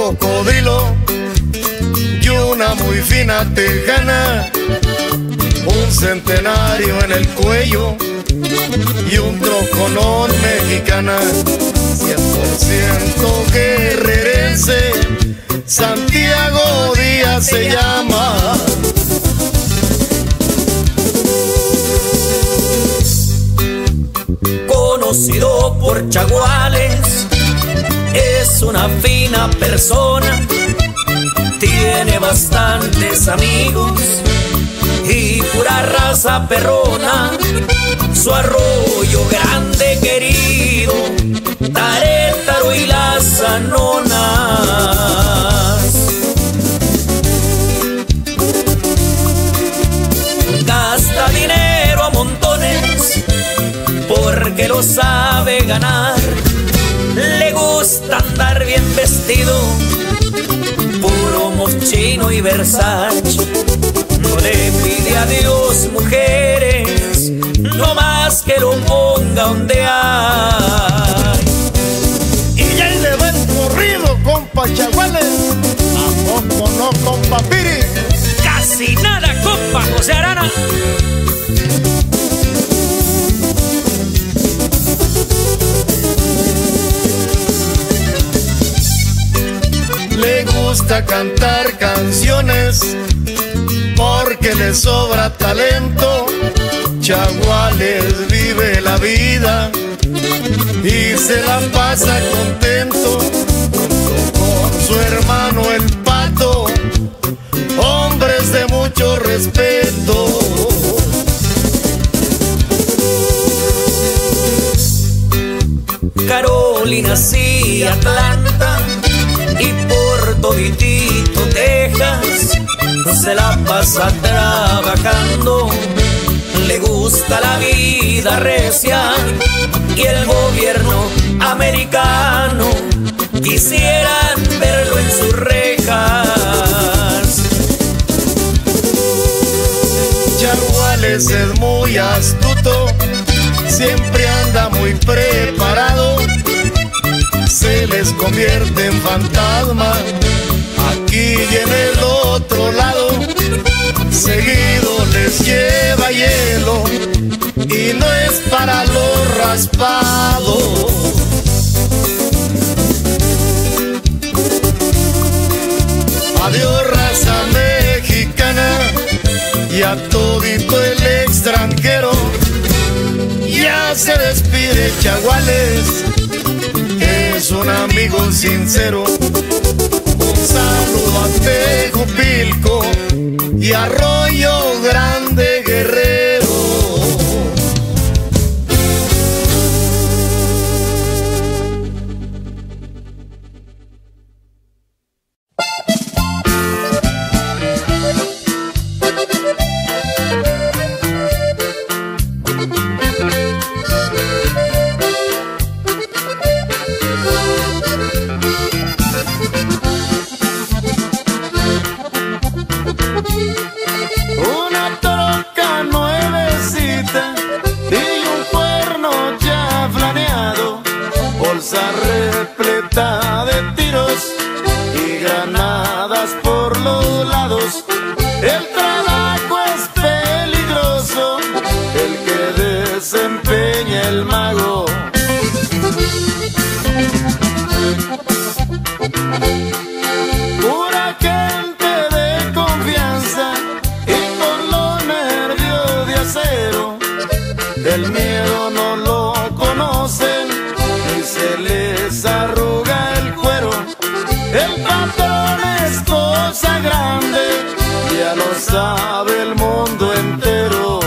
cocodrilo y una muy fina tejana, un centenario en el cuello y un troconón mexicana. 100% guerrerense, Santiago Díaz se llama. Conocido por chaguales, es una fina persona, tiene bastantes amigos y pura raza perrona. Su arroyo grande querido, Tarétaro y las Anonas. Gasta dinero a montones porque lo sabe ganar. Le gusta andar bien vestido, puro moschino y Versace. No le pide a Dios mujeres, no más que lo ponga donde hay. Y ya le va el corrido, compa Chaguales. ¿A poco no, compa Piri? Casi nada, compa José Arana. Le gusta cantar canciones porque le sobra talento. Chaguales vive la vida y se la pasa contento junto con su hermano el Pato, hombres de mucho respeto. Carolina sí, Atlanta y por toditito Texas se la pasa trabajando. Le gusta la vida recia y el gobierno americano quisieran verlo en sus rejas. Chaguales es muy astuto, siempre anda muy preparado, se les convierte en fantasma aquí y en el otro lado. Seguido les lleva hielo y no es para los raspados. Adiós raza mexicana y a todito el extranjero. Ya se despide Chaguales, es un amigo sincero. Un saludo a Tejupilco y Arroyo Grande Guerrero. Una troca nuevecita y un cuerno ya flaneado, bolsa repleta de tiros y granadas por los lados. El trabajo es peligroso, el que desempeña el mago. Pura gente de confianza y con los nervios de acero. El miedo no lo conocen y se les arruga el cuero. El patrón es cosa grande, ya lo sabe el mundo entero.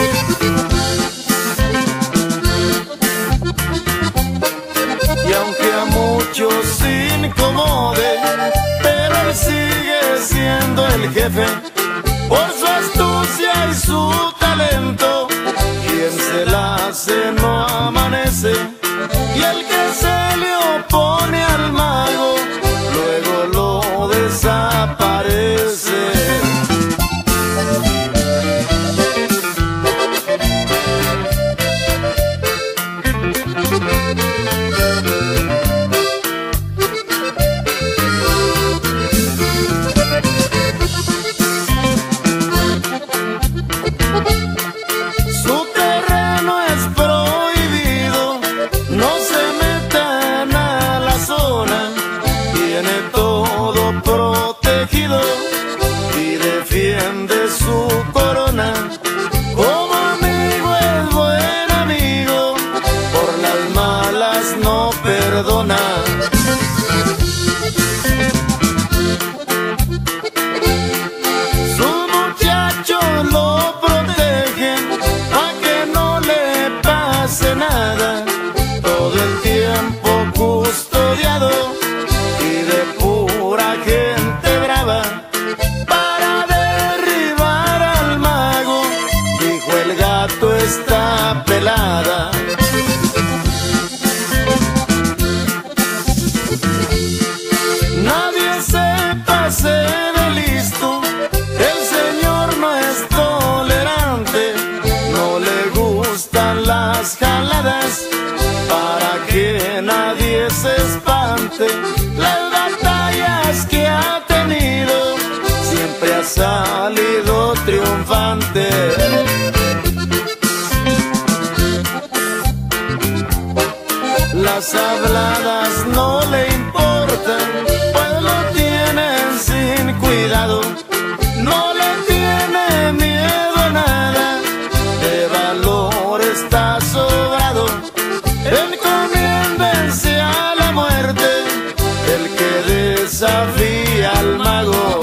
Y aunque a muchos incomode, pero él sigue siendo el jefe por su astucia y su talento. Quien se la hace no amanece y el que se le opone al mago luego lo desaparece. perdona. Sus muchachos lo protegen pa' que no le pase nada, todo el tiempo custodiado y de pura gente brava. Para derribar al mago, dijo el gato está pelada. Nadie se pase de listo, el señor no es tolerante, no le gustan las jaladas, para que nadie se espante. Las batallas que ha tenido siempre ha salido triunfante. Las habladas no le importan, pues lo tienen sin cuidado. No le tiene miedo a nada, de valor está sobrado. Encomiéndense a la muerte, el que desafía al mago.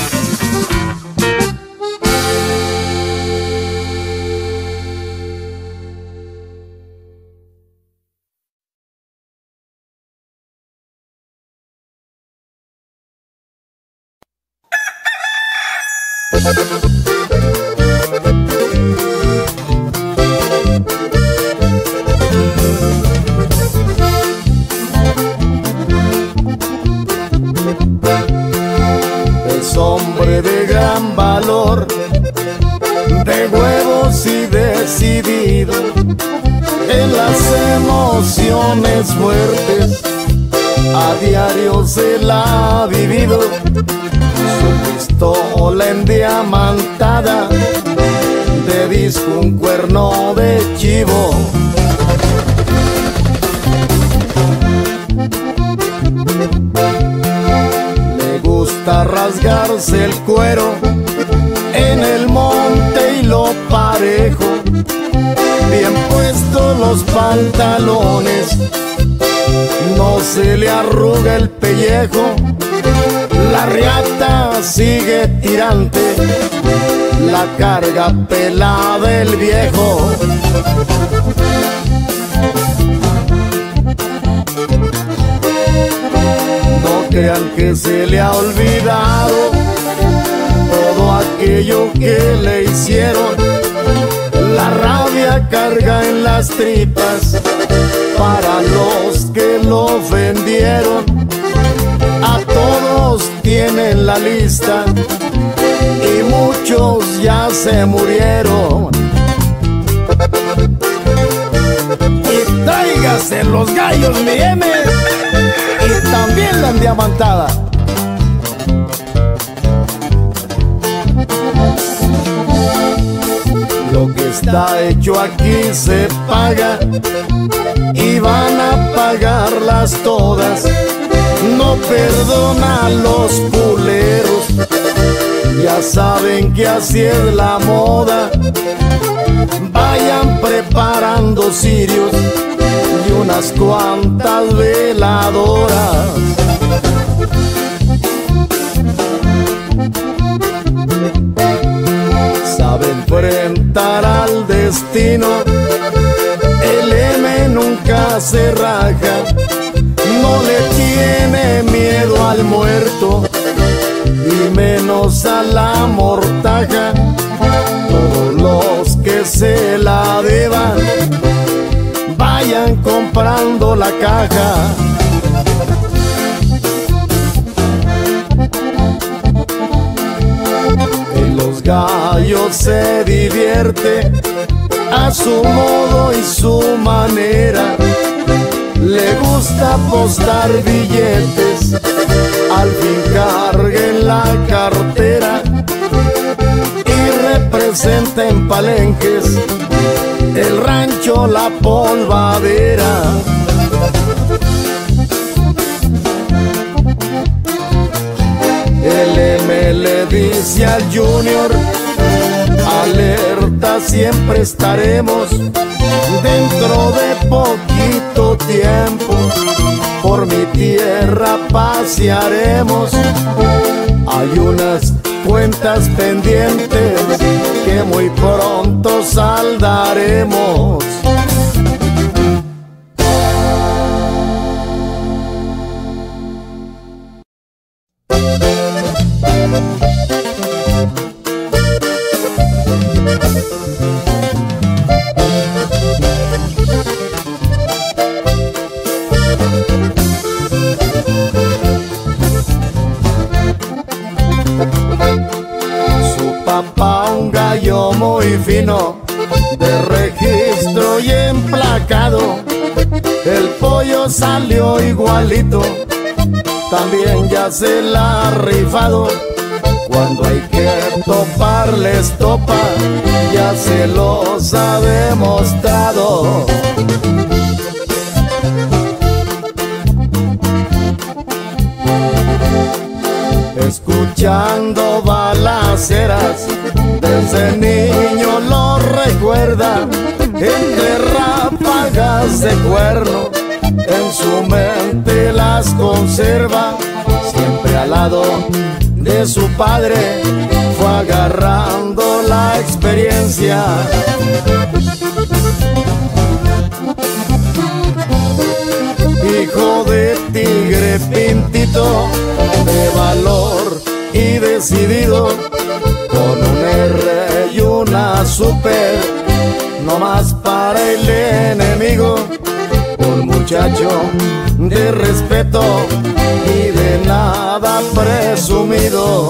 Es hombre de gran valor, de huevos y decidido, en las emociones fuertes a diario se la ha vivido. Su pistola endiamantada, de disco un cuerno de chivo. Le gusta rasgarse el cuero en el monte y lo parejo, bien puestos los pantalones, no se le arruga el pellejo. La riata sigue tirante, la carga pelada el viejo. No crean que se le ha olvidado todo aquello que le hicieron. La rabia carga en las tripas para los que lo ofendieron. A todos tienen la lista y muchos ya se murieron. Y tráigase los gallos, mi M, y también la endiamantada. Lo que está hecho aquí se paga y van a pagarlas todas. No perdona a los culeros, ya saben que así es la moda. Vayan preparando cirios y unas cuantas veladoras. Sabe enfrentar al destino, el M nunca se raja. No le tiene miedo al muerto y menos a la mortaja. Todos los que se la deban, vayan comprando la caja. En los gallos se divierte a su modo y su manera. Le gusta apostar billetes, al fin carguen la cartera y representa en palenques el rancho La Polvadera. El M le dice al Junior: alerta, siempre estaremos, dentro de poquito tiempo tierra pasearemos. Hay unas cuentas pendientes que muy pronto saldaremos. Muy fino, de registro y emplacado. El pollo salió igualito, también ya se la ha rifado. Cuando hay que toparles topa, ya se los ha demostrado. Escuchando balaceras, desde niño lo recuerda, entre ráfagas de cuerno, en su mente las conserva. Siempre al lado de su padre fue agarrando la experiencia. Hijo de tigre pintito, de valor y decidido, con un R y una super, no más para el enemigo. Un muchacho de respeto y de nada presumido.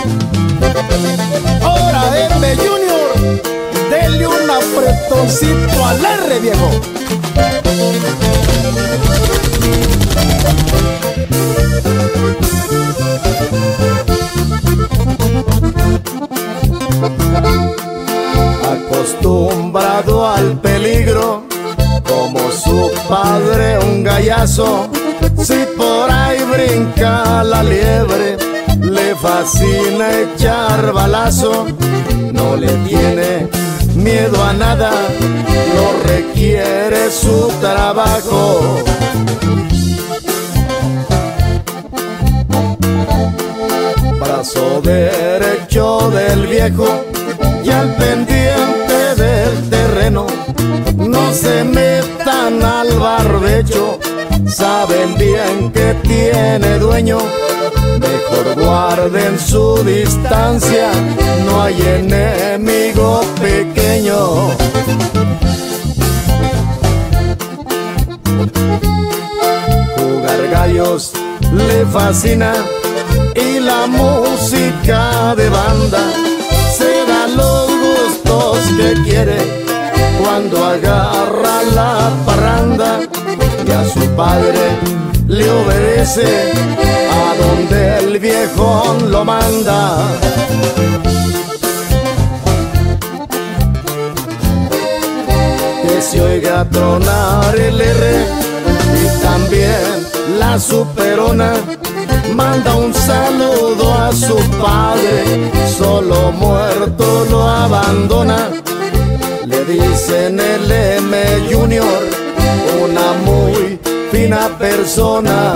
Ahora M Junior, dele un apretoncito al R, viejo. Acostumbrado al peligro, como su padre un gallazo, si por ahí brinca la liebre, le fascina echar balazo. No le tiene miedo a nada, lo requiere su trabajo. Brazo derecho del viejo y al pendiente del terreno, no se metan al barbecho, saben bien que tiene dueño. Mejor guarden su distancia, no hay enemigo pequeño. Jugar gallos le fascina y la música de banda, se da los gustos que quiere cuando agarra la parranda. Y a su padre le obedece a donde el viejón lo manda. Que se oiga tronar el R y también la superona. Manda un saludo a su padre, solo muerto lo abandona. Le dicen el M Junior, una muy fina persona.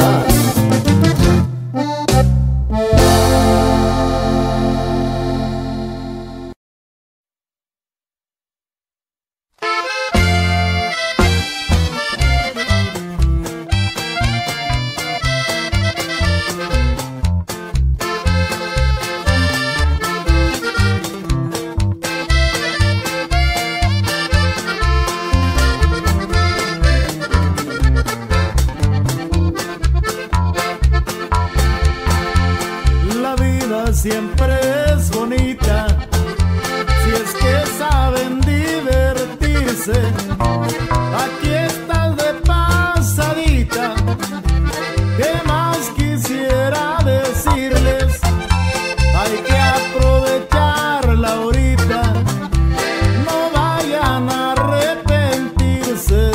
Siempre es bonita si es que saben divertirse. Aquí estás de pasadita, ¿qué más quisiera decirles? Hay que aprovecharla ahorita, no vayan a arrepentirse.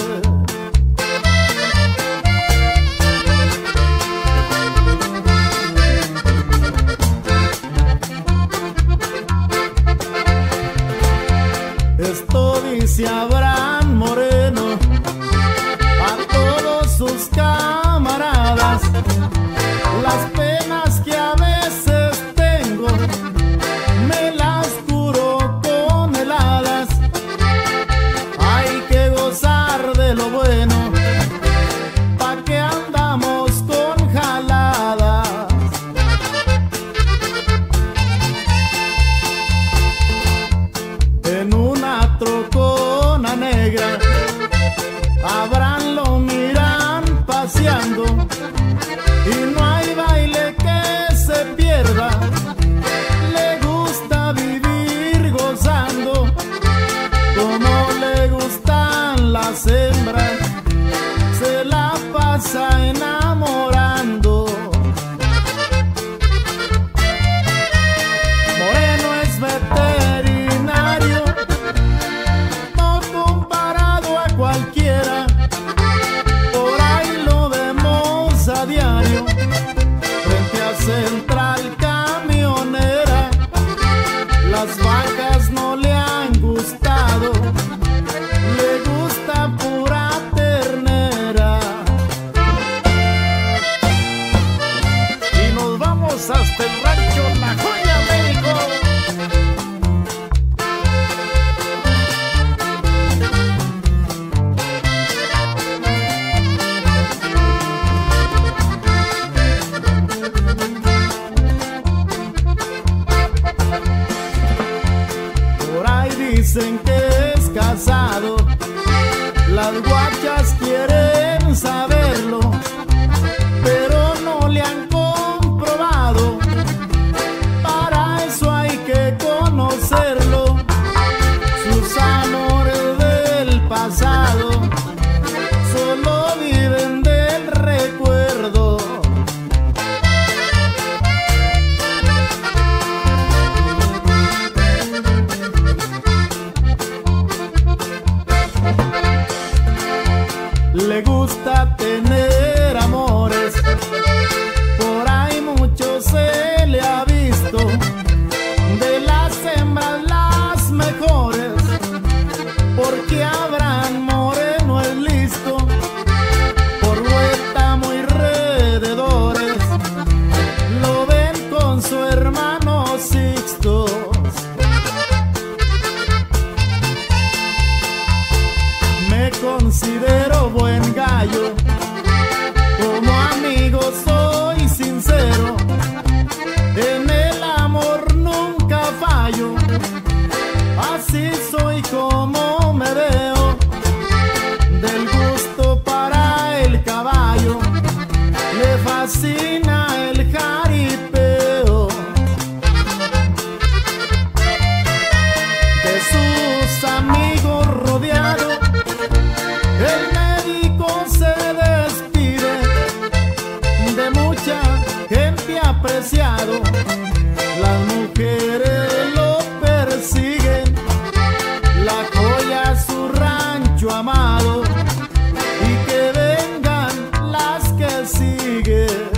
Esto dice Abraham Moreno. pasa enamorando. Moreno es veterinario, no comparado a cualquiera. Por ahí lo vemos a diario frente a Central Camionera. Las vacas no le han gustado, le gusta pura ternera. Y nos vamos hasta el rancho La Joya, México. Por ahí dicen que es casado, las guachas quieren saberlo, pero no le han comprobado. Para eso hay que conocerlo. Sus amores del pasado solo viven del recuerdo. Le gusta tener amores, por ahí mucho se le ha visto. De las hembras las mejores, porque Abraham Moreno es listo. Por Huétamo y alrededores lo ven con su hermano Sixto. Me considero buen gallo, como amigo soy sincero, en el amor nunca fallo, así soy como me veo. Del gusto para el caballo, le fascina el jaripeo. De sus amigos rodeado, el médico se despide. De mucha gente apreciado, las mujeres lo persiguen. La Joya es su rancho amado, y que vengan las que siguen.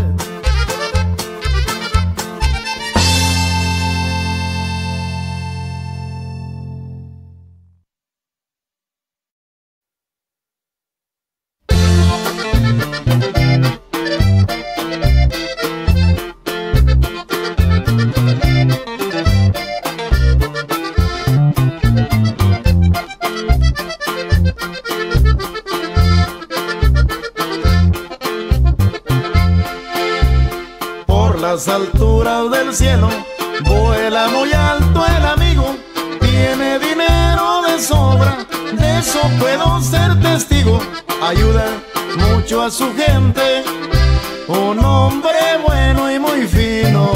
Las alturas del cielo vuela muy alto el amigo, tiene dinero de sobra, de eso puedo ser testigo. Ayuda mucho a su gente, un hombre bueno y muy fino.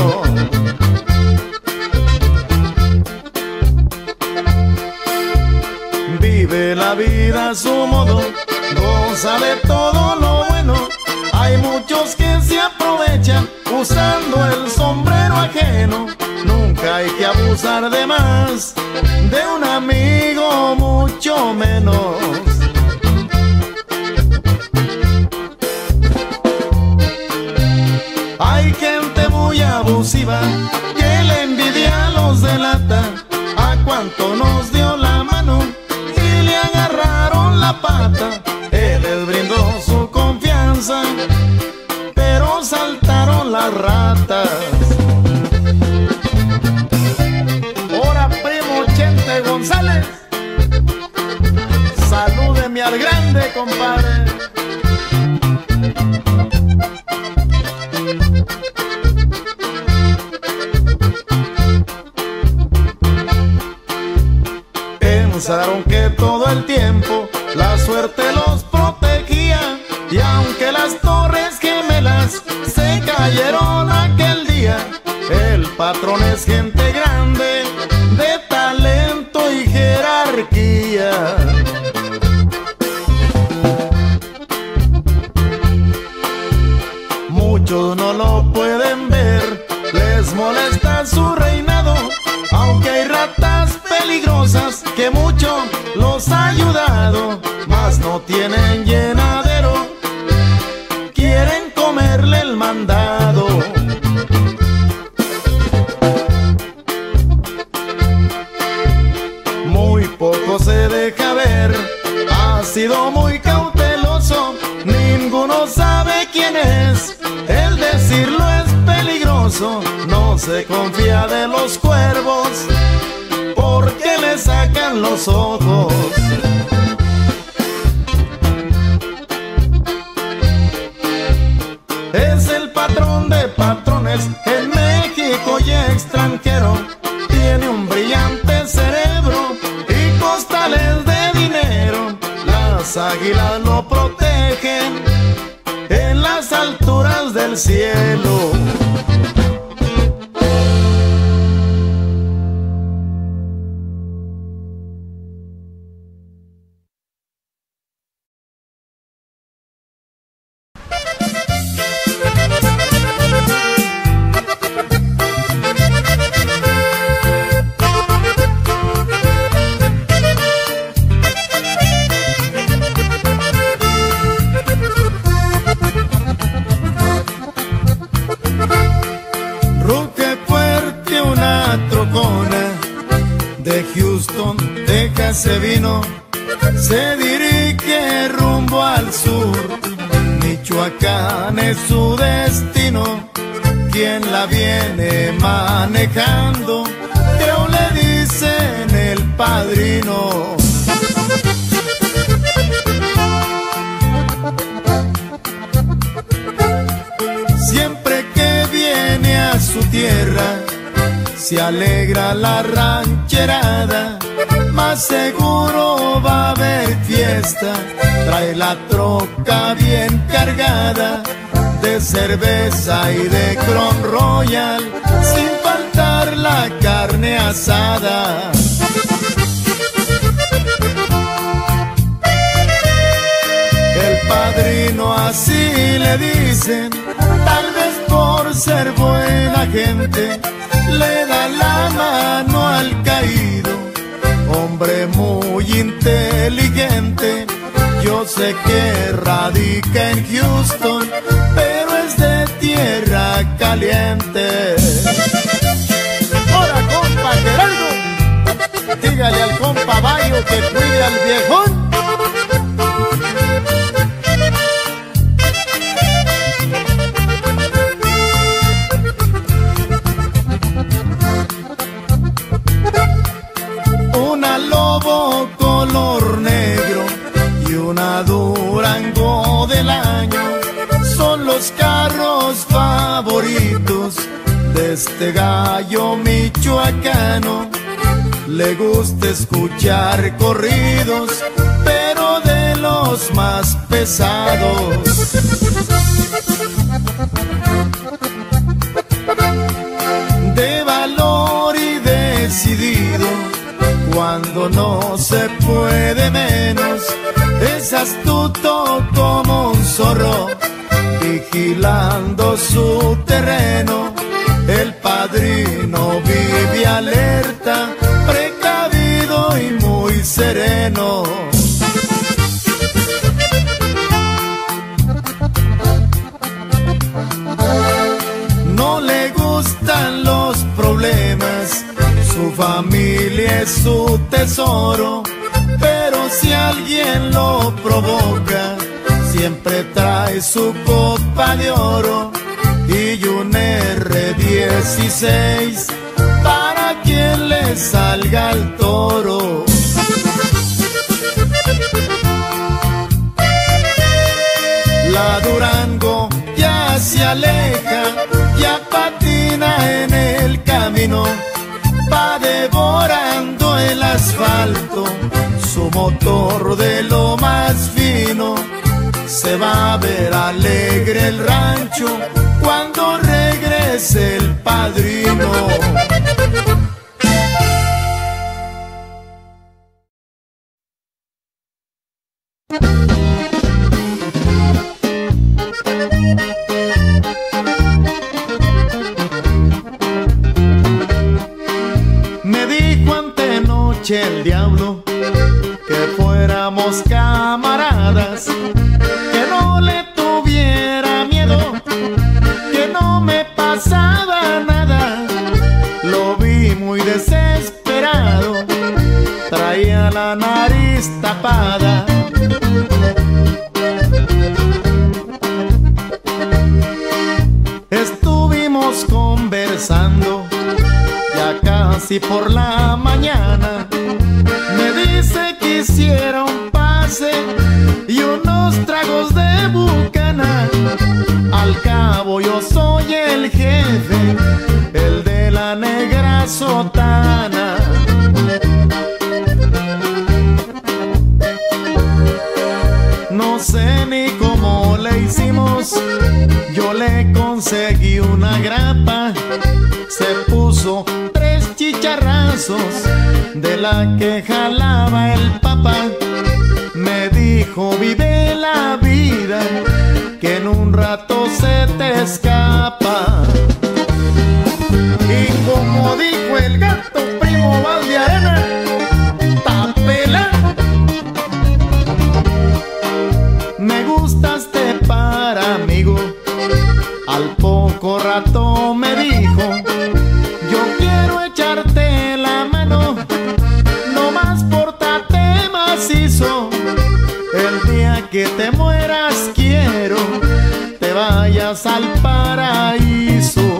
Vive la vida a su modo, goza de todo lo bueno. Hay muchos que se aprovechan usando el sombrero ajeno. Nunca hay que abusar de más, de un amigo mucho menos. Hay gente muy abusiva que la envidia los delata. A cuánto nos dio la mano y le agarraron la pata. Él les brindó su confianza, pero saltaron las ratas. Ahora, primo Chente González, salúdeme al grande, compadre. Pensaron que todo el tiempo la suerte los protegía, y aunque las torres gemelas se cayeron aquel día, el patrón es gente grande, de talento y jerarquía. decirlo es peligroso, no se confía de los cuervos, porque le sacan los ojos. Es el patrón de patrones en México y extranjero. Tiene un brillante cerebro y costales de dinero. Las águilas lo protegen en las alturas del cielo. Se vino, se dirige rumbo al sur. Michoacán es su destino. Quien la viene manejando, creo le dicen el padrino. Siempre que viene a su tierra, se alegra la rancherada. Más seguro va a haber fiesta, trae la troca bien cargada de cerveza y de Crown Royal, sin faltar la carne asada. El padrino así le dicen, tal vez por ser buena gente, le da la mano al caído. Hombre muy inteligente, yo sé que radica en Houston, pero es de tierra caliente. ¡Hola, compa Gerardo! Dígale al compa Bayo que cuide al viejón. Lobo color negro y una Durango del año son los carros favoritos de este gallo michoacano. Le gusta escuchar corridos, pero de los más pesados. De valor y decidido, cuando no se puede menos, es astuto como un zorro, vigilando su terreno. El padrino vive alerta, precavido y muy sereno. No le gustan los problemas, su familia es su tesoro, pero si alguien lo provoca, siempre trae su copa de oro y un R16 para quien le salga el toro. La Durango ya se aleja, ya patina en el camino, va devorando el asfalto, su motor de lo más fino. Se va a ver alegre el rancho cuando regrese el padrino. Me dijo antenoche el diablo que fuéramos camaradas, que no le tuviera miedo, que no me pasaba nada. Lo vi muy desesperado, traía la nariz tapada. casi por la mañana, me dice que hiciera un pase y unos tragos de bucana. Al cabo yo soy el jefe, el de la negra sotana. No sé ni cómo le hicimos, yo le conseguí una grapa. Se puso 3 chicharrazos de la que jalaba el papá. Me dijo, vive la vida, que en un rato se te escapa. Y como dijo el gato primo Valdearena, tapela. Me gustaste para amigo. Al poco rato me dijo, yo quiero echarte la mano, nomás pórtate macizo. El día que te mueras quiero te vayas al paraíso.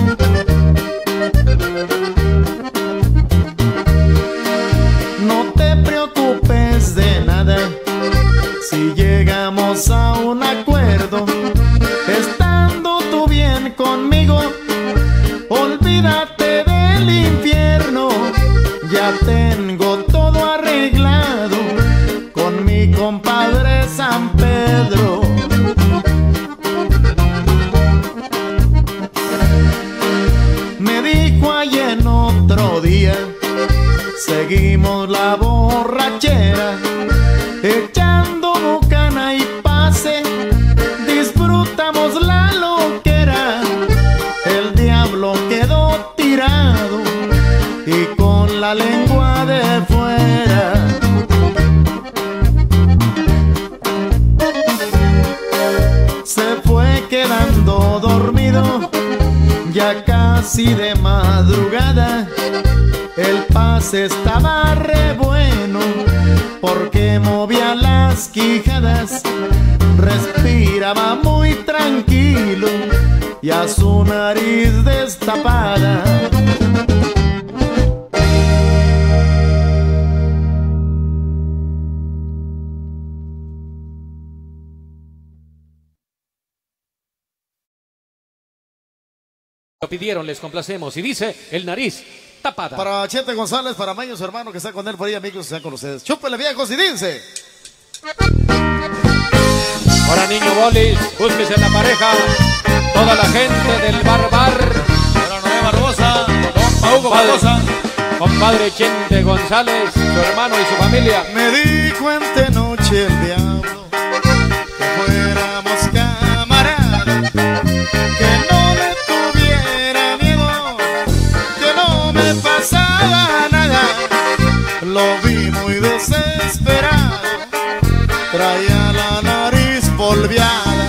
No te preocupes de nada, si llegamos a un acuerdo, estando tú bien conmigo, olvídate del infierno. Ya tengo todo arreglado con mi compadre San Pedro. Me dijo ahí en otro día, seguimos la borrachera, echando bucana y pase, disfrutamos la loquera. El diablo quedó tirado y con la lengua de fuera. Se fue quedando dormido, ya casi de madrugada. El pase estaba re bueno porque movía las quijadas, respiraba muy tranquilo y a su nariz destapada. Lo pidieron, les complacemos. Y dice el nariz tapada. Para Chete González, para Mayo, su hermano que está con él por ahí, amigos que están con ustedes. Chúpele, viejos, y dice. Ahora, niño Bolis, búsquese la pareja. Toda la gente del Bar. Para Noé Barbosa, don Hugo Barbosa. Compadre Chente González, su hermano y su familia. Me dijo ante noche el diablo que fuéramos camaradas, que no le tuviera miedo, que no me pasaba nada. Lo vi muy desesperado, traía la nariz polveada.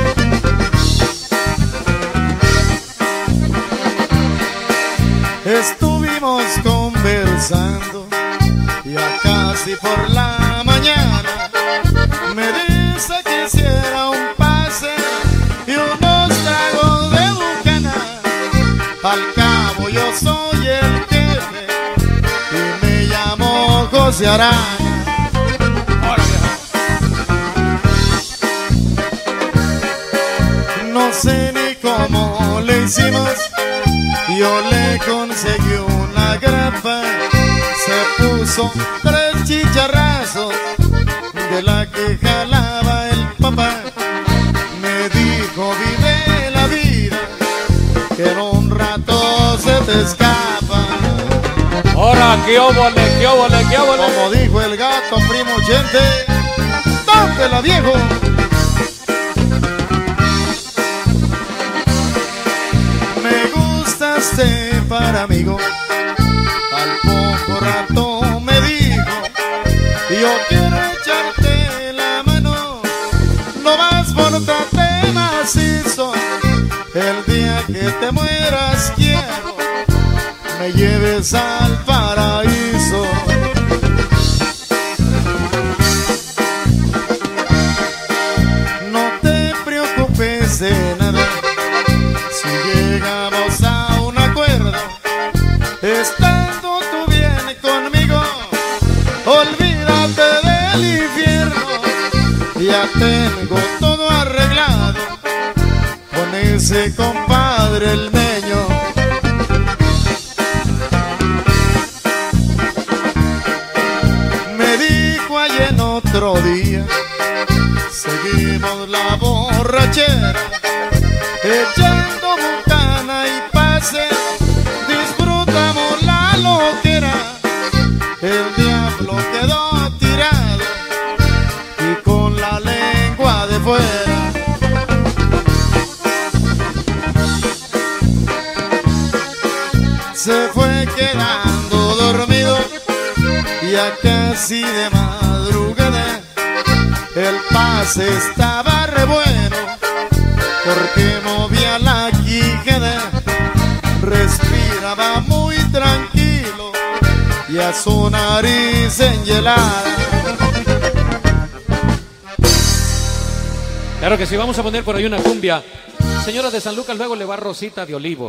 Estuvimos conversando ya casi por la mañana. Me dice que hiciera un pase y unos tragos de bucana. Al cabo yo soy el jefe y me llamo José Araña. No sé ni cómo le hicimos, yo le conseguí una grapa. Se puso 3 chicharrazos de la que jalaba el papá. Me dijo, vive la vida, que en un rato se te escapa. Ahora, qué óvole, qué óvole, qué óvole. Como dijo el gato primo Chente, tópela, viejo. Me gustaste para amigo. Al poco rato me dijo, yo quiero echarte la mano, no más pórtate macizo. El día que te mueras quiero me lleves al paraíso. No te preocupes de nada, si llegamos a un acuerdo, estando tengo todo arreglado con ese compadre el meño. Me dijo allí en otro día, seguimos la borrachera, echando botana y pase, disfrutamos la loquera. El diablo quedó tirado y con la lengua de fuera. Se fue quedando dormido y ya casi de madrugada el pase estaba re bueno, porque movía la quijada, respiraba muy tranquilo y a su nariz enhielada. Claro que sí, vamos a poner por ahí una cumbia. Señora de San Lucas, luego le va Rosita de Olivo.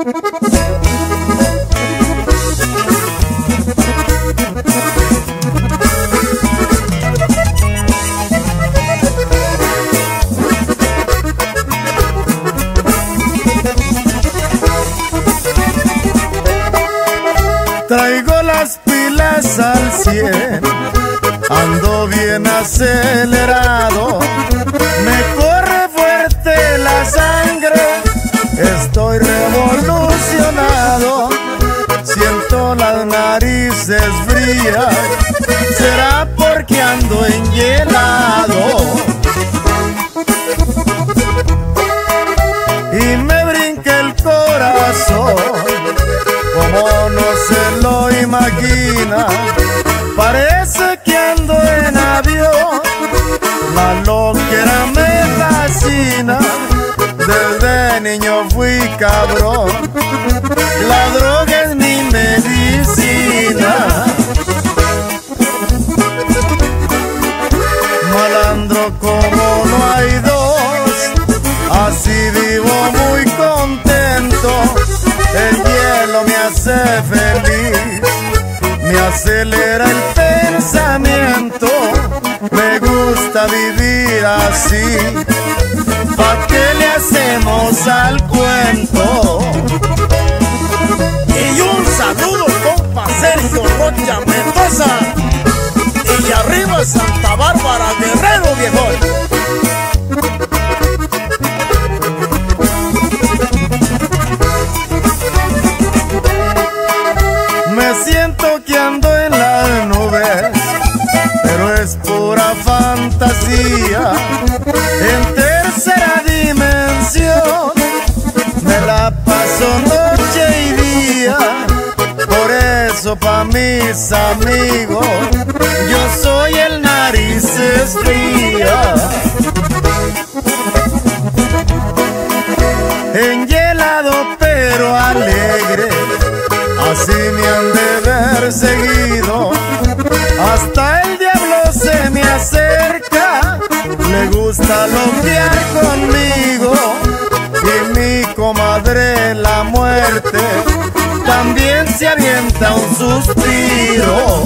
Traigo las pilas al 100, ando bien acelerado, me corre fuerte la sangre, estoy revolucionado, siento las narices frías, será porque ando enhielado. Y me brinca el corazón, como no se lo imagina, parece que ando en avión, la loquera me fascina, desde niño fui cabrón, la droga es mi medicina. Malandro como no hay dos, así vivo muy contento, el hielo me hace feliz, me acelera el pensamiento, me gusta vivir así, ¿pa' qué le hacemos al cuento? Y un saludo compa Sergio Rocha Mendoza, y arriba Santa Bárbara Guerrero, viejón. Me siento que ando en las nubes, pero es pura fantasía, en tercera dimensión, me la paso noche y día, por eso pa' mis amigos, yo soy el narices frías. Enhielado pero alegre, así me han de ver seguido, hasta el diablo se me acerca, le gusta loquear conmigo, y mi comadre la muerte también se avienta un suspiro.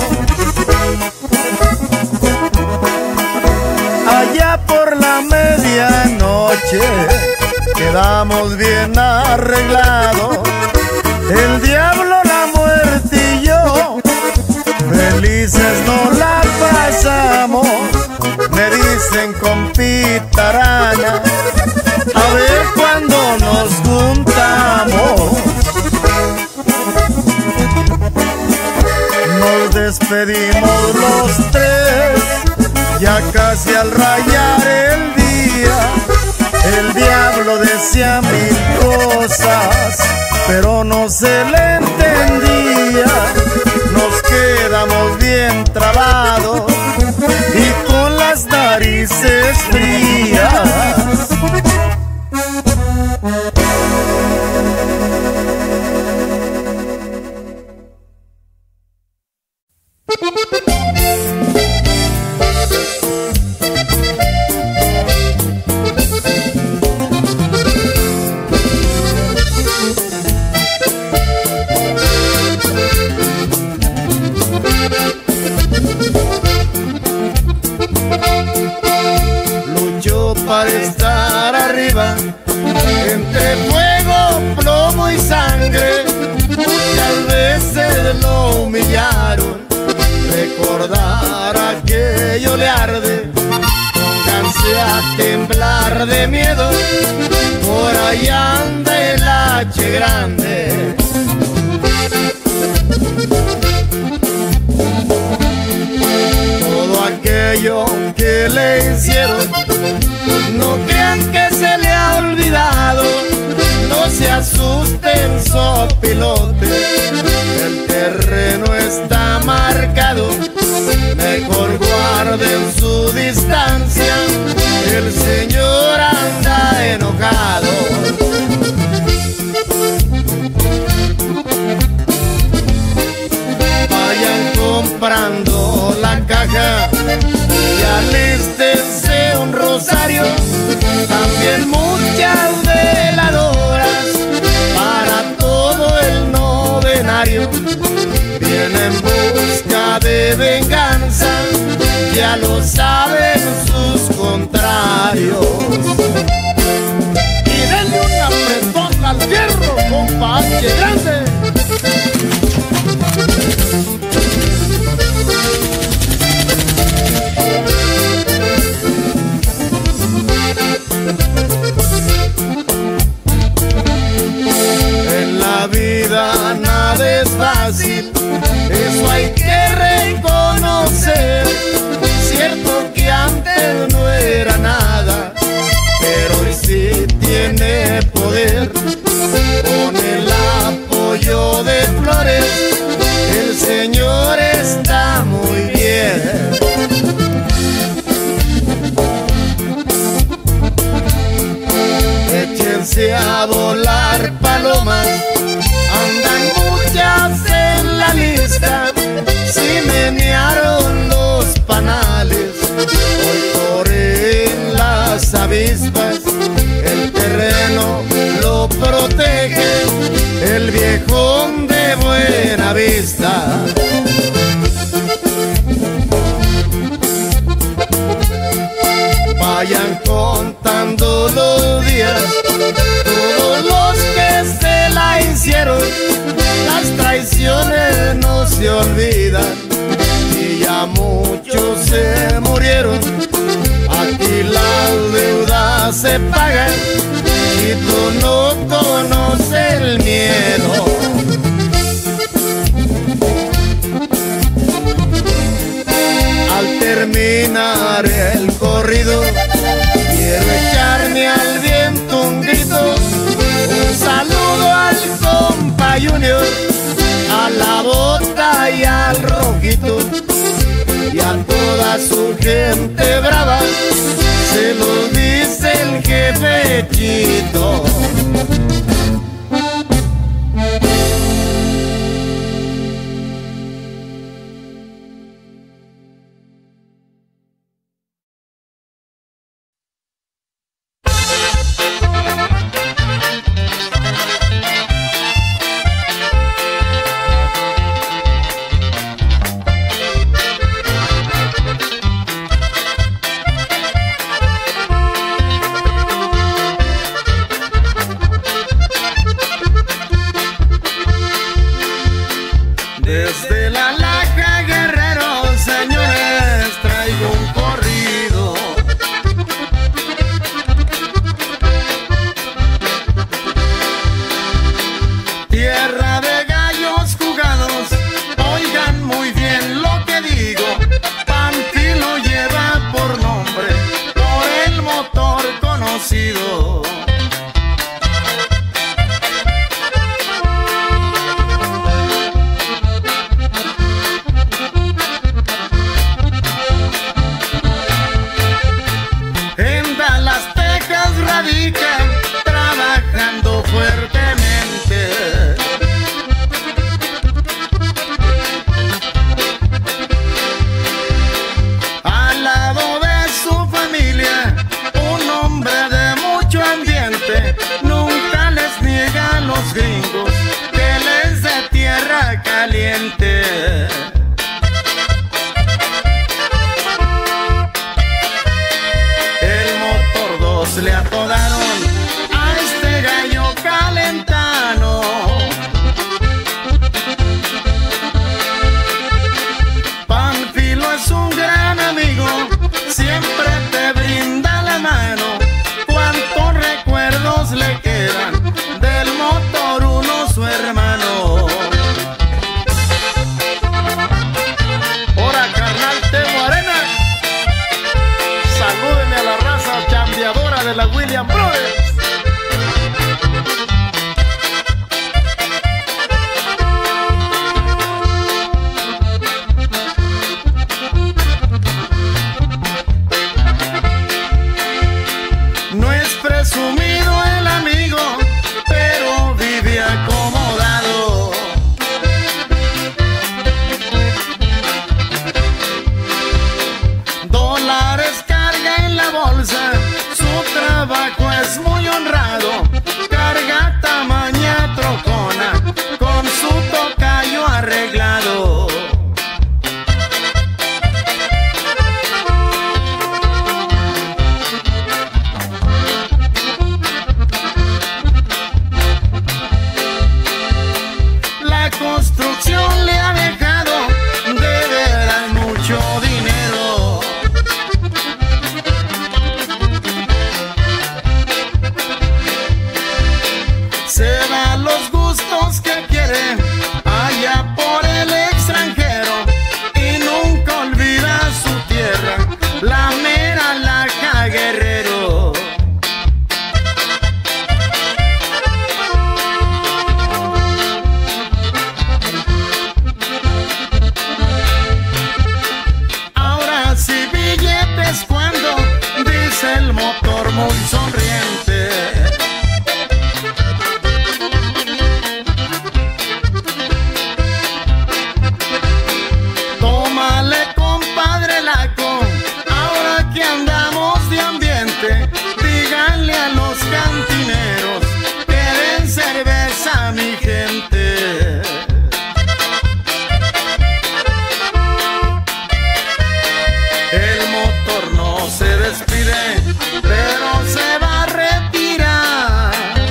Allá por la medianoche quedamos bien arreglados, el diablo, la muerte y yo, felices nos la pasamos, me dicen compita araña, a ver cuándo nos juntamos. Nos despedimos los tres, ya casi al rayar el día, el diablo decía mil cosas, pero no se le entendía, nos quedamos bien trabados y con las narices frías. para estar arriba. Entre fuego, plomo y sangre, muchas veces lo humillaron. Recordar aquello le arde, pónganse a temblar de miedo. Por ahí anda el H grande. Todo aquello que le hicieron, no crean que se le ha olvidado. No se asusten, sopilotes, el terreno está marcado. Mejor guarden su distancia, el señor anda enojado. Vayan comprando la caja y alístense un rosario, también muchas veladoras para todo el novenario. Viene en busca de venganza, ya lo saben sus contrarios. Y denle un apretón al fierro, compa H grande. En la vida nada es fácil, eso hay que reconocer. Cierto que antes no era nada, pero hoy sí tiene poder. Con el apoyo de Flores, el señor está muy bien. Échense a volar palomas, andan muchas en la lista. Si menearon los panales, hoy corren las avispas. El terreno lo protege el viejón de Buena Vista. Vayan contando los días, todos los que se la hicieron. Las traiciones no se olvidan y ya muchos se murieron. Aquí las deudas se pagan y tú no conoces el miedo. Al terminar el corrido, quiero echarme al viento un grito. Un saludo al compa Junior, a la Bota y al Rojito, y a toda su gente brava, se lo dice el jefe Chito. Desde la Laja, Guerrero, señores, traigo un corrido. Tierra de gallos jugados, oigan muy bien lo que digo. Panti lo lleva por nombre, por el motor conocido. Trabajando fuertemente. Al lado de su familia, un hombre de mucho ambiente, nunca les niega a los gringos que les dé tierra caliente. El motor todos le atodaron a este gallo calentano. Pánfilo es un gran amigo, siempre te brinda la mano. Cuántos recuerdos le quedan del motor uno su hermano. Ahora carnal Temo Arena, salúdeme a la raza chambeadora de la William Brothers. No es presumido el amigo, pero vive acomodado. Dólares carga en la bolsa, su trabajo es muy honrado. Carga tamaña trocona, con su tocayo arreglado. La construcción le ha dejado de veras mucho dinero. Se da los gustos que quiere allá por el extranjero y nunca olvida su tierra, la mera Laja Guerrero. Ahora sí billetes cuando dice el motor muy sonriente. Tómale compadre Laco, ahora que andamos de ambiente, díganle a los cantineros que den cerveza a mi gente. El motor no se despide, pero se va a retirar.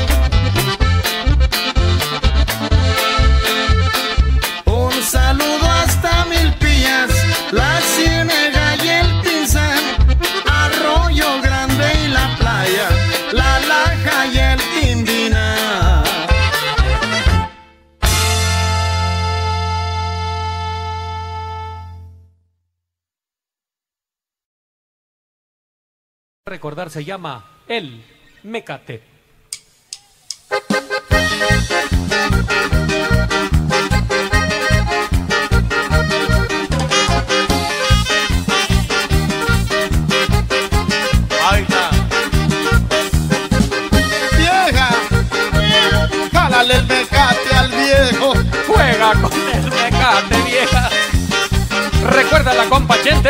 Un saludo hasta Milpillas, la Ciénega y el Pinzán, Arroyo Grande y la playa, la Laja y el Timbina. Recordar se llama El Mecate. Ahí está. Vieja, jálale el mecate al viejo. Juega con el Mecate, vieja. Recuerda la compa Chente.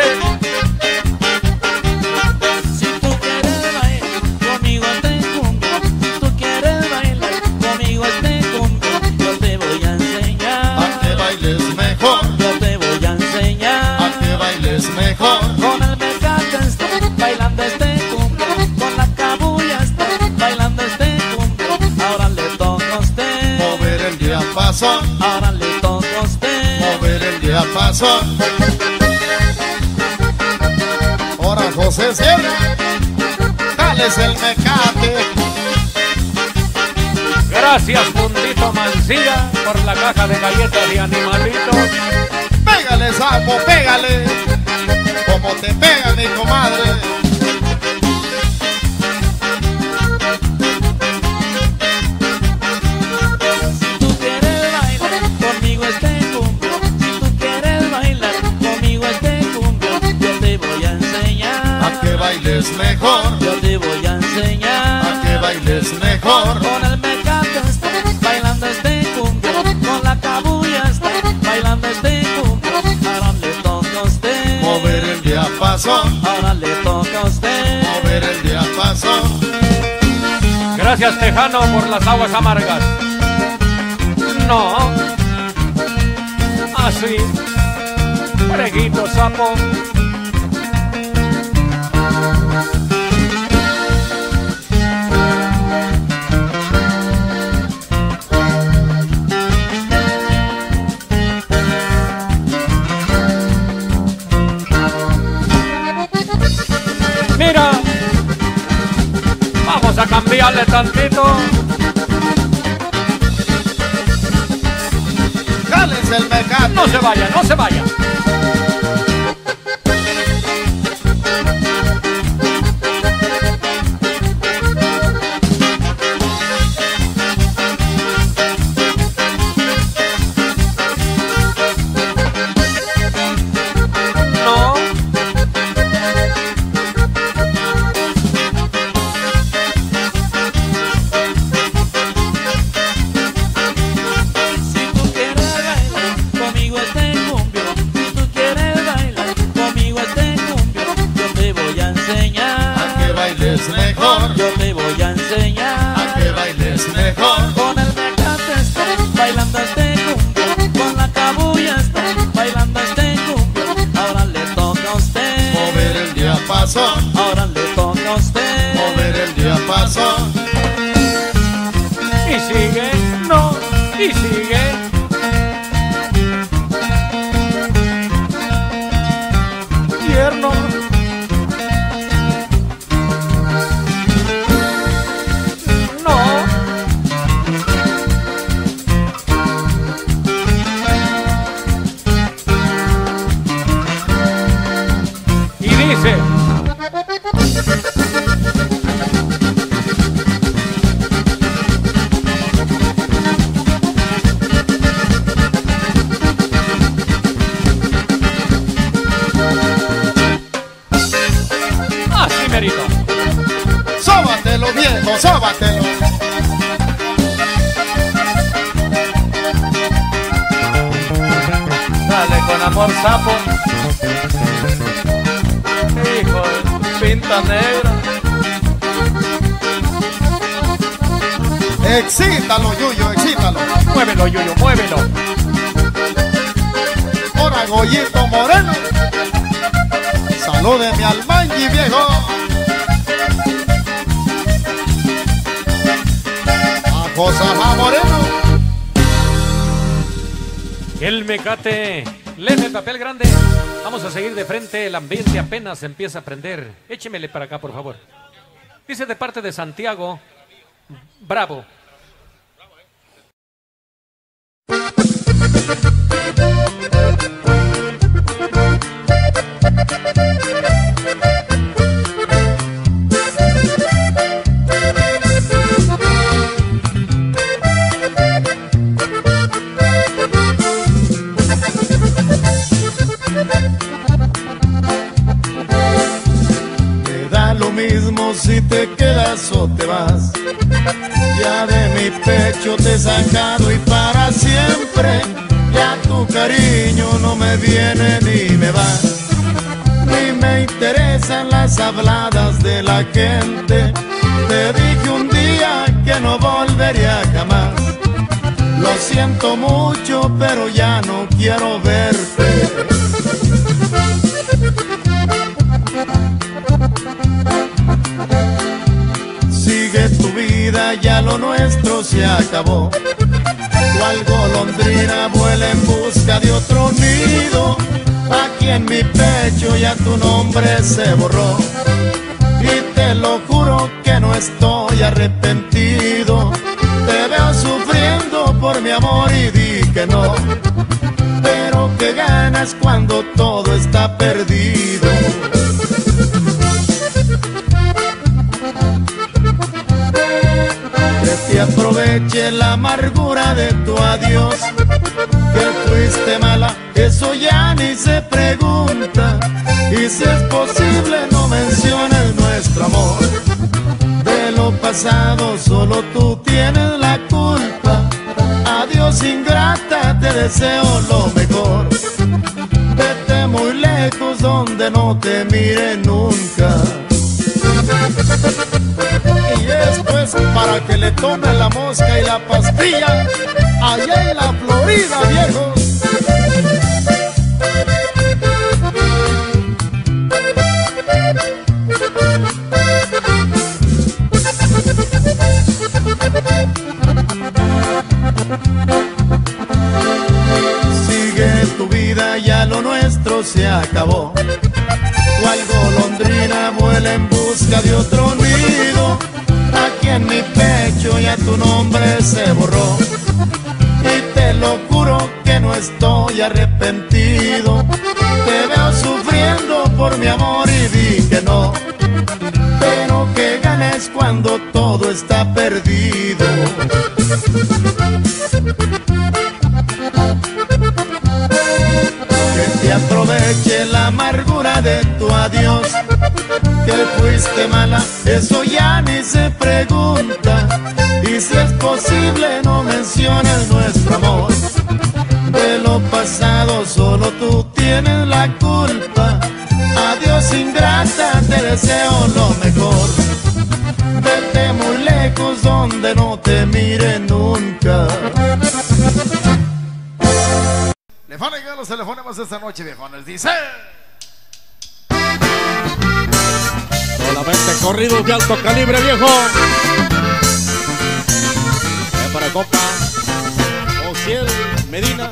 Si tú quieres bailar conmigo este cumbia, si tú quieres bailar conmigo este cumbia, yo te voy a enseñar. A que bailes mejor, Yo te voy a enseñar. a que bailes mejor. Con el mecate estoy bailando este cumbia, con la cabulla estoy bailando este cumbia. Ahora le toca a usted, Mover el diapasón, ahora le toca a usted. mover el diapasón. Ahora José Sierra, jales el mecate. Gracias, Fundito Mancilla, por la caja de galletas y animalitos. Pégale, sapo, pégale, como te pega mi comadre. Si tú quieres bailar conmigo este cumbia, si tú quieres bailar conmigo este cumbia, yo te voy a enseñar. A que bailes mejor, Yo te voy a enseñar. a que bailes mejor. Con el mecate estoy bailando este cumbia, con la cabulla estoy bailando este cumbia. Ahora le toca a usted, Mover el diapasón, ahora le toca a usted. mover el diapasón. Gracias, Tejano, por las aguas amargas. No. Así. Freguito, sapo. Vamos a cambiarle tantito. Cálense el mecate. No se vaya, no se vaya. Yo te voy a enseñar a que bailes mejor. Con el mecate estoy bailando este cumbio, con la cabuya estoy bailando este cumbio. Ahora le toca a usted mover el diapasón. Ahora le toca a usted mover el diapasón. Y sigue, no, y sigue. Tierno. Sóbatelo, viejo, sóbatelo. Dale con amor, sapo. Hijo de pinta negra. Excítalo, Yuyo, excítalo. Muévelo, Yuyo, muévelo. Ahora, Goyito Moreno. Salúdeme al mangi, viejo. Josafá Moreno. El mecate. Leen el papel grande. Vamos a seguir de frente. El ambiente apenas empieza a prender. Échemele para acá, por favor. Dice de parte de Santiago. Bravo. Si te quedas o te vas, ya de mi pecho te he sacado y para siempre, ya tu cariño no me viene ni me va, ni me interesan las habladas de la gente. Te dije un día que no volvería jamás, lo siento mucho pero ya no quiero verte. Sigue tu vida, ya lo nuestro se acabó. Cual golondrina vuela en busca de otro nido. Aquí en mi pecho ya tu nombre se borró. Y te lo juro que no estoy arrepentido. Te veo sufriendo por mi amor y di que no. Pero que ganas cuando todo está perdido. Que aproveche la amargura de tu adiós, que fuiste mala, eso ya ni se pregunta. Y si es posible no menciones nuestro amor. De lo pasado solo tú tienes la culpa. Adiós ingrata, te deseo lo mejor. Vete muy lejos donde no te mire nunca. Y esto es para que le tome la mosca y la pastilla allá en la Florida, viejos. Sigue tu vida, ya lo nuestro se acabó. Cual golondrina vuela en busca de otro nido. tu nombre se borró. Y te lo juro que no estoy arrepentido. Te veo sufriendo por mi amor y di que no. Pero que ganes cuando todo está perdido. Que te aproveche la amargura de tu adiós. Que fuiste mala, eso ya ni se pregunta. Y si es posible no menciones nuestro amor. De lo pasado solo tú tienes la culpa. Adiós ingrata, te deseo lo mejor. Vete muy lejos donde no te mire nunca. Le van a llegar los telefonemas esta noche, viejones. Dice: solamente corridos de alto calibre, viejo. Para compa Ociel Medina.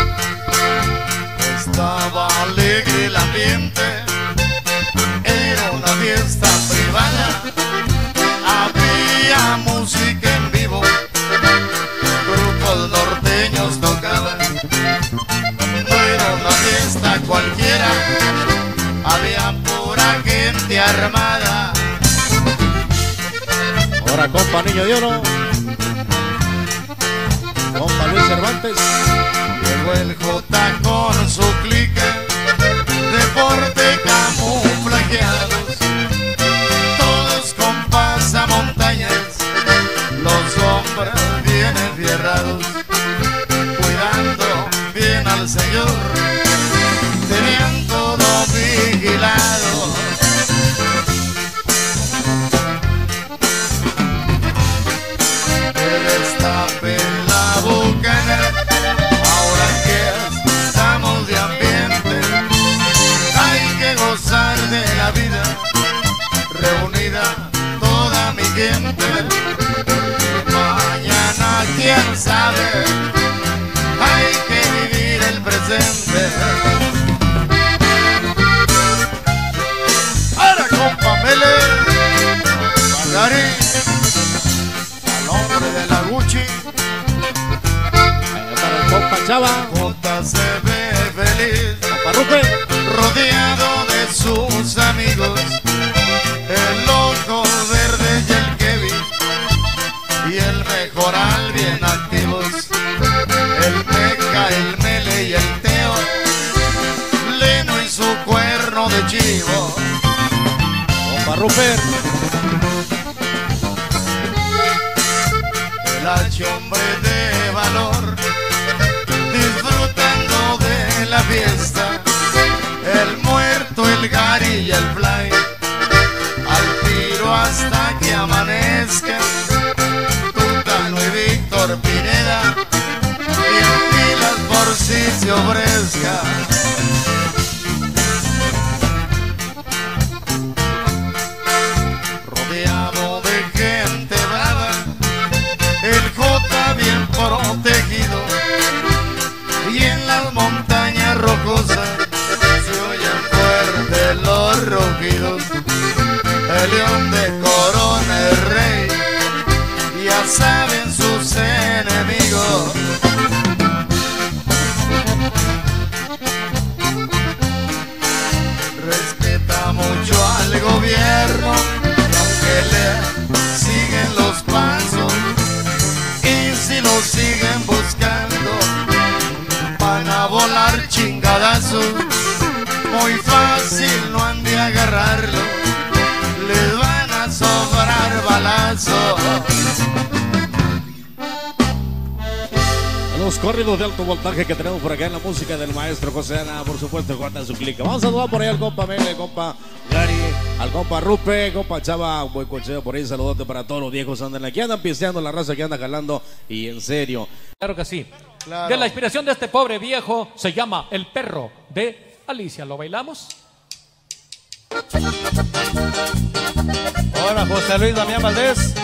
Estaba alegre el ambiente, era una fiesta privada. Había música en vivo, grupos norteños tocaban. No era una fiesta cualquiera, había pura gente armada. Ahora compa Niño de Oro, compa Luis Cervantes. Llegó el J con su clica, deporte camuflajeados, todos con pasamontañas, los hombres bien enfierrados, cuidando bien al Señor, tenían todo vigilado. Destape la bucana, ahora que estamos de ambiente, hay que gozar de la vida, reunida toda mi gente. Mañana quién sabe, hay que vivir el presente. Ahora compa Mele, Pagari, al hombre de la Gucci. Para el compa Chava, Jota se ve feliz, compa Rupe, rodeado de sus amigos, el loco verde y el Kevin, y el mejoral bien activos, el Meca, el Mele y el Teo, Leno y su cuerno de chivo. compa Ruper, El H, hombre de valor, disfrutando de la fiesta, el muerto, el Gary y el Fly, al tiro hasta que amanezca, Tutano y Víctor Pineda, y en filas por si se ofrezca. Rodeado de gente brava, el J bien protegido, y en las montañas rocosas se oyen fuertes los rugidos. El león de Corona es rey, ya saben sus enemigos. Respeta mucho al gobierno, y aunque le siguen los pasos, y si lo siguen buscando, van a volar chingadazos. Muy fácil no han de agarrarlo, les van a sobrar balazos. los corridos de alto voltaje que tenemos por acá en la música del maestro José Ana, por supuesto, Juan su clica. Vamos a saludar por ahí al compa Mele, compa Gary, al compa Rupe, compa Chava, un buen cocheo por ahí, saludote para todos los viejos andan aquí, andan pisteando, la raza que anda jalando, y en serio. Claro que sí. Claro. De la inspiración de este pobre viejo se llama El Perro de Alicia. ¿Lo bailamos? Ahora José Luis Damián Valdés.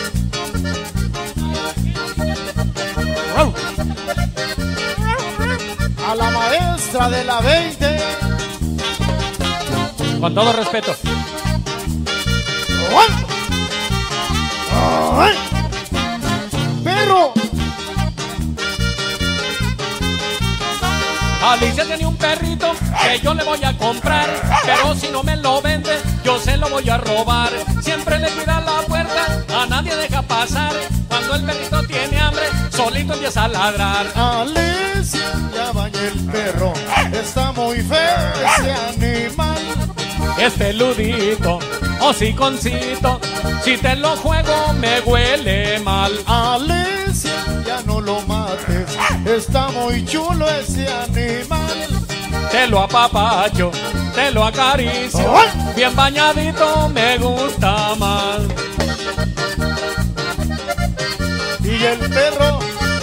A la maestra de la 20. Con todo respeto. que yo le voy a comprar, pero si no me lo vende, yo se lo voy a robar. Siempre le cuida la puerta, a nadie deja pasar. Cuando el perrito tiene hambre, solito empieza a ladrar. Alicia, ya bañé el perro, está muy feo ese animal. Es peludito, hociconcito, si te lo juego me huele mal. Alicia, ya no lo mates, está muy chulo ese animal. Te lo apapacho, te lo acaricio, bien bañadito me gusta más. Y el perro,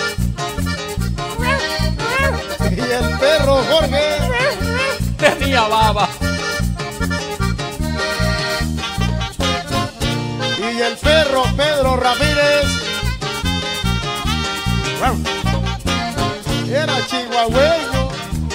Jorge, tenía baba. y el perro Pedro Ramírez era chihuahueño.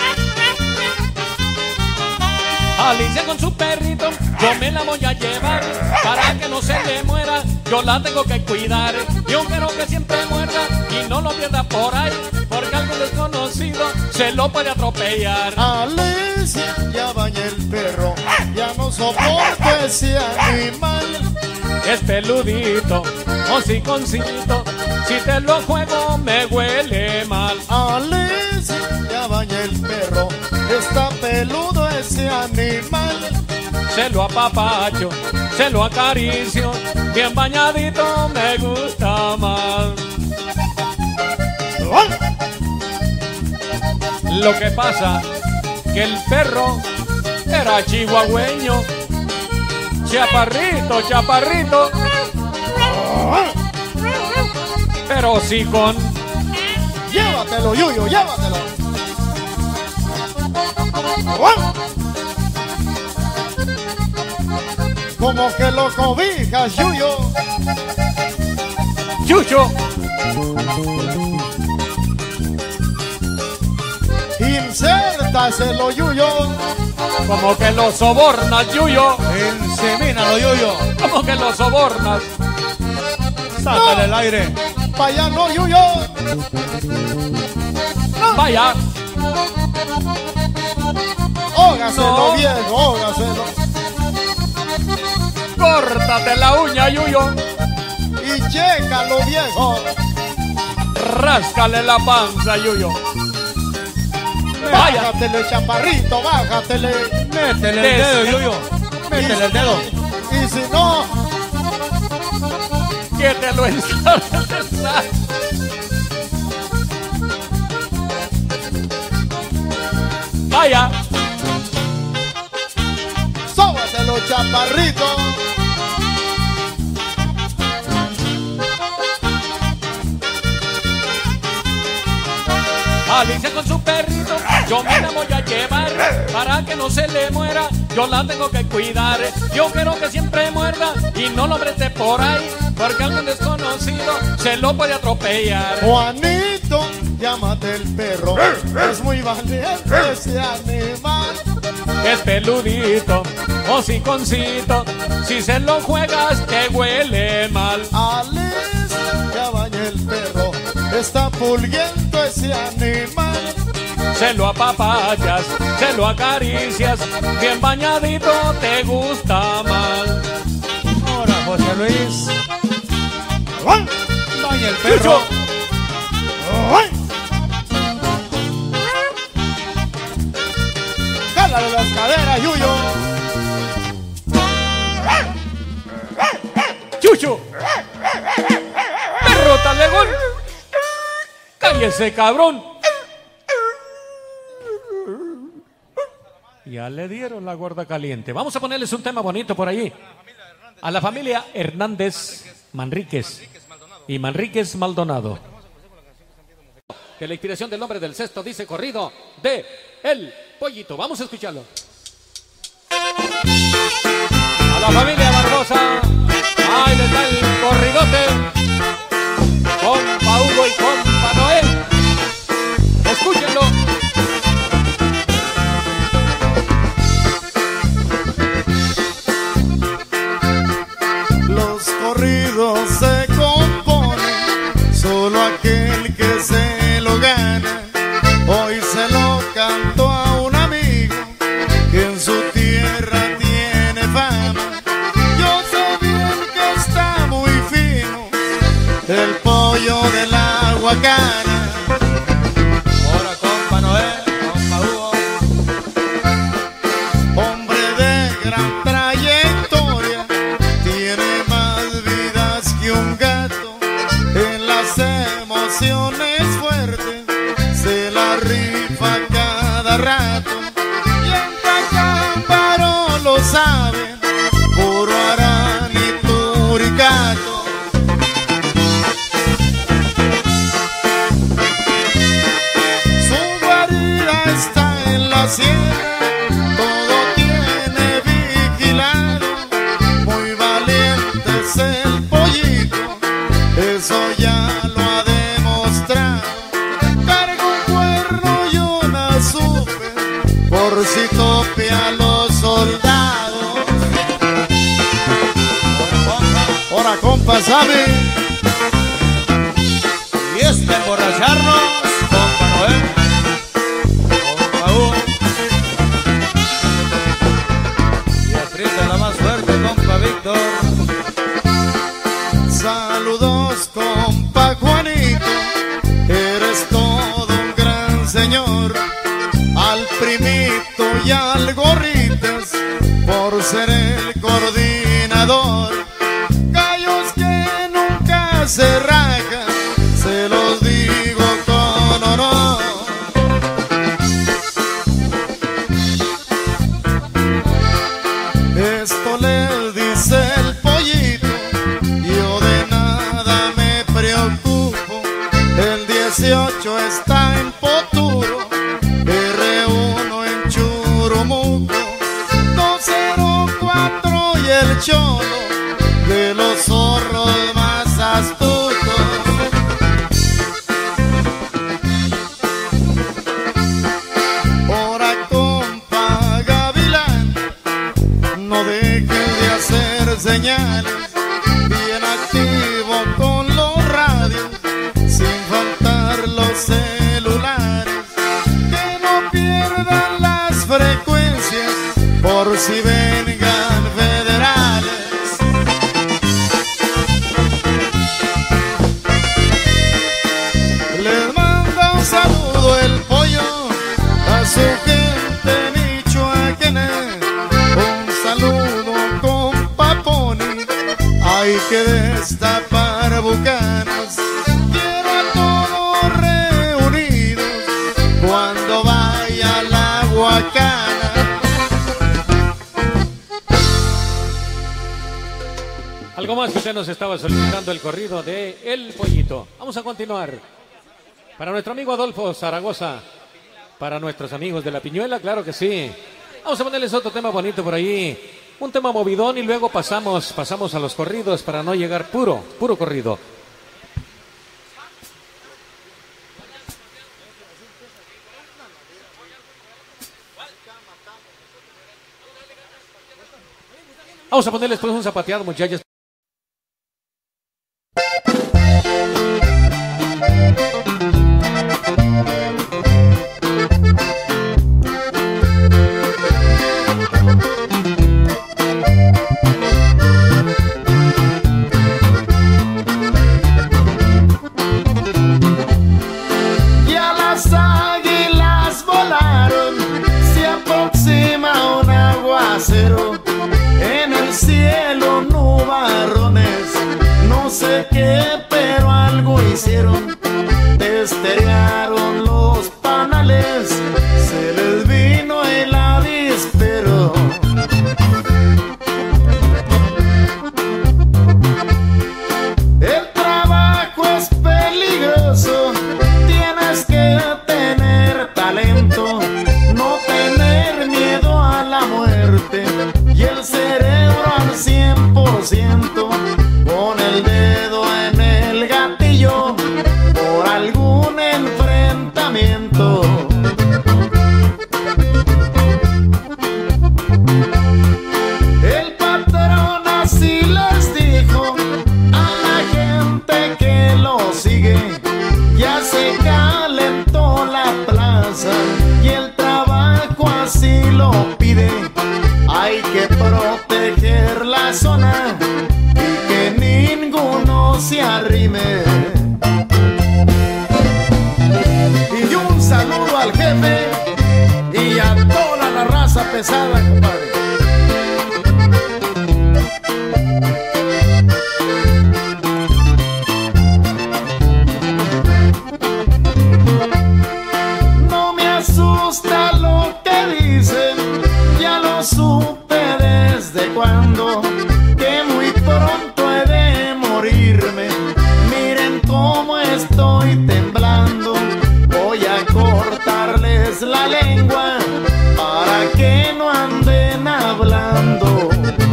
Alicia con su perrito, yo me la voy a llevar para que no se le muera, yo la tengo que cuidar. Yo quiero que siempre muerda y no lo pierda por ahí, porque algún desconocido se lo puede atropellar. Alicia, ya bañé el perro, ya no soporto ese animal. Es peludito, hociconcito, si te lo juego me huele mal. Alicia, ya bañé el perro, está peludo ese animal. Se lo apapacho, se lo acaricio, bien bañadito me gusta más. Lo que pasa que el perro era chihuahueño, chaparrito, chaparrito, pero sí con... Llévatelo, Yuyo, llévatelo. Como que lo cobijas, Yuyo. Chucho. Insértaselo, Yuyo. Como que lo sobornas, Yuyo. Insemínalo, Yuyo. Como que lo sobornas. Sácale el aire. Vaya no, Yuyo. Vaya. Ógaselo, No. viejo, ógaselo. Córtate la uña, Yuyo. Y chécalo, viejo. Ráscale la panza, Yuyo. Vaya. Bájatele, chaparrito, bájatele. Métele el dedo, Yuyo. Métele el dedo. Y si no, Que te lo ensartes. Vaya. sóbatelo, chaparrito. Alicia con su perrito, yo me la voy a llevar para que no se le muera, yo la tengo que cuidar. Yo quiero que siempre muerda y no lo brete por ahí, porque algún desconocido se lo puede atropellar. Juanito, llámate el perro, es muy valiente ese animal. Es peludito, hociconcito, si se lo juegas te huele mal. Alicia, ya bañé el perro, está pulguiento ese animal. Se lo apapachas, se lo acaricias, bien bañadito te gusta más. Ahora, José Luis. Baña el perro. Chucho. Jálale las caderas, Yuyo. ¡Chucho! ¡Perro talegón! ¡Cállese, cabrón! Ya le dieron la gorda caliente. Vamos a ponerles un tema bonito por ahí. A la familia Hernández Manríquez y Manríquez Maldonado. Que la inspiración del hombre del cesto dice corrido de El Pollito. Vamos a escucharlo. A la familia Barbosa. Ahí les da el corridote. Compa Hugo y compa Noé. Escúchenlo. Los corridos se componen, solo aquel que se lo gana. Hoy se lo canto a un amigo el pollo de la Huacana. Ahora compa Noé, compa Hugo. Hombre de gran trayectoria, tiene más vidas que un gato. En las emociones fuertes se la rifa cada rato. Y en Tacámbaro lo saben, puro Arán y Turicato. Su guarida está en la sierra, todo tiene vigilado. Muy valiente es el pollito, eso ya lo ha demostrado. Carga un cuerno y una supe, por si tope a los soldados. Ahora compa sabe, Y es de emborracharnos, compa Noé, compa Hugo. Y aprieta la más fuerte, compa Víctor. saludos compa Juanito, eres todo un gran señor. Al primito y al gorritas, por ser el coordinador. Gallos que nunca se rajan, se los digo con honor. Esto les dice el pollito, yo de nada me preocupo. El 18 está en Poturo, R1 en Churumuco, 204 y el Cholo, de los zorros más astutos. Ahora compa Gavilán, no dejen de hacer señales, bien activo con los radios, sin faltar los celulares, que no pierdan las frecuencias, por si vengan federales. Les manda un saludo el pollo a su gente michoacana. Un saludo compa Pony, hay que destapar bucanas. Quiero a todos reunidos cuando vaya a la Huacana. Algo más que usted nos estaba solicitando, el corrido de El Pollito. Vamos a continuar. Para nuestro amigo Adolfo Zaragoza, para nuestros amigos de La Piñuela, claro que sí. Vamos a ponerles otro tema bonito por ahí, un tema movidón, y luego pasamos a los corridos para no llegar puro corrido. Vamos a ponerles pues un zapateado, muchachos. Ya las águilas volaron, se aproxima un aguacero. En el cielo nubarrones, no sé qué, pero algo hicieron. Testearon los panales, se les vino el avispero. El trabajo es peligroso, tienes que tener talento, no tener miedo a la muerte y el cerebro al 100%, con el dedo en el gatillo, se arrime. Y un saludo al jefe y a toda la raza pesada, compadre. No me asusta lo que dicen, ya lo supe desde cuando, que muy pronto he de morirme. Miren cómo estoy temblando, voy a cortarles la lengua para que no anden hablando.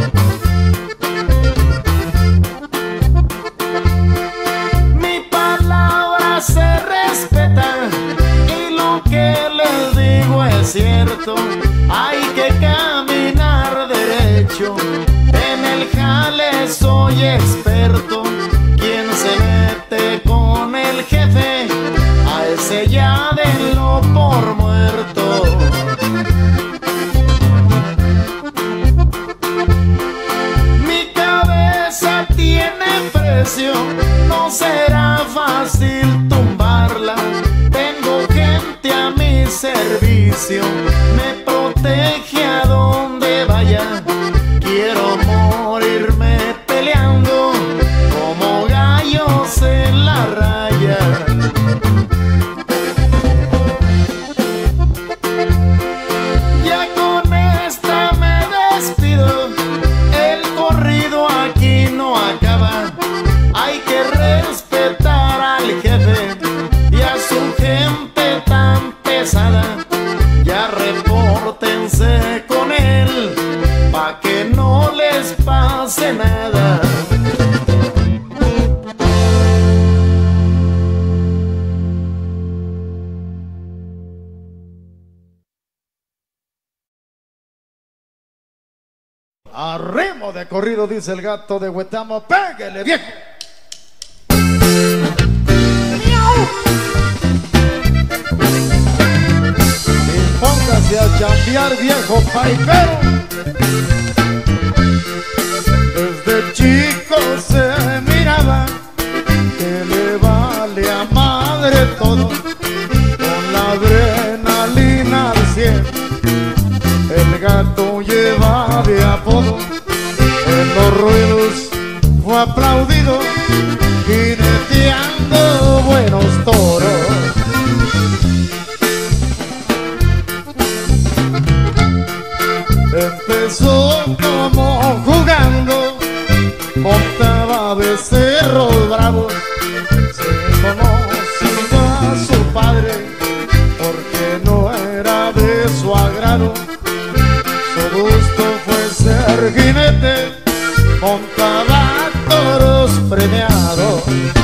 Mi palabra se respeta y lo que les digo es cierto. Hay que caminar derecho, en el jale soy experto. Quien se mete con el jefe, a ese ya denlo por muerto. Mi cabeza tiene precio, no será fácil tumbarla. Tengo gente a mi servicio, me protege a donde vaya. Quiero morirme peleando como gallos en la raya. Ya con esta me despido, el corrido aquí no acaba. Hay que respetar al jefe y a su gente tan pesada. Ya repórtense con él pa' que no les pase nada. Arremo de corrido, dice el gato de Huetamo. ¡Péguele, viejo! Y póngase a chambear, viejo paipero. Desde chico se miraba que le vale a madre todo, con la adrenalina al 100. El gato lleva de apodo, en los ruedos fue aplaudido, jineteando buenos toros. Empezó como jugando, montaba becerros bravos, se conoció a su padre porque no era de su agrado. Su gusto fue ser jinete, montaba toros premiados.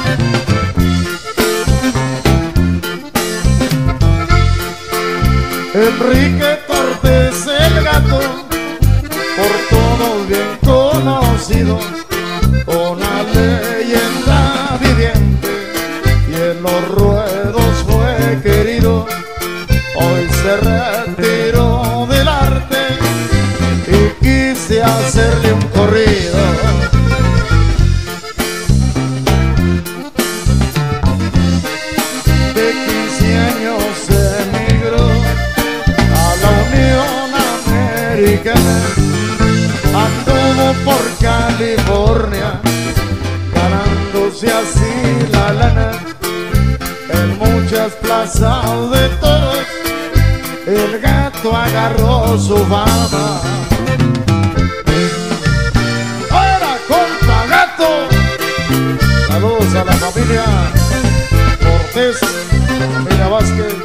Enrique Cortés el gato, por todos bien conocido, una leyenda viviente, y en los ruedos fue querido. Hoy se retiró del arte y quise hacerle un corrido. De 15 años emigró a la Unión Americana, anduvo por California, ganándose así la lana. En muchas plazas de toros el gato agarró su fama. ¡Ahora, compa gato! Saludos a la familia Cortés, Mira Vázquez.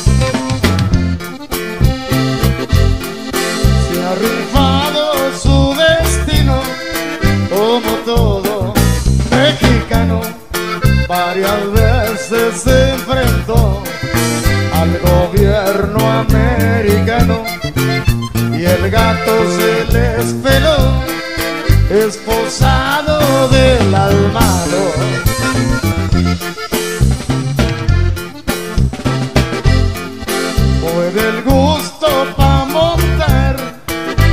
Se ha rifado su destino como todo mexicano. Varias veces se enfrentó al gobierno americano y el gato se les peló, esposado del almado. Fue del gusto pa' montar,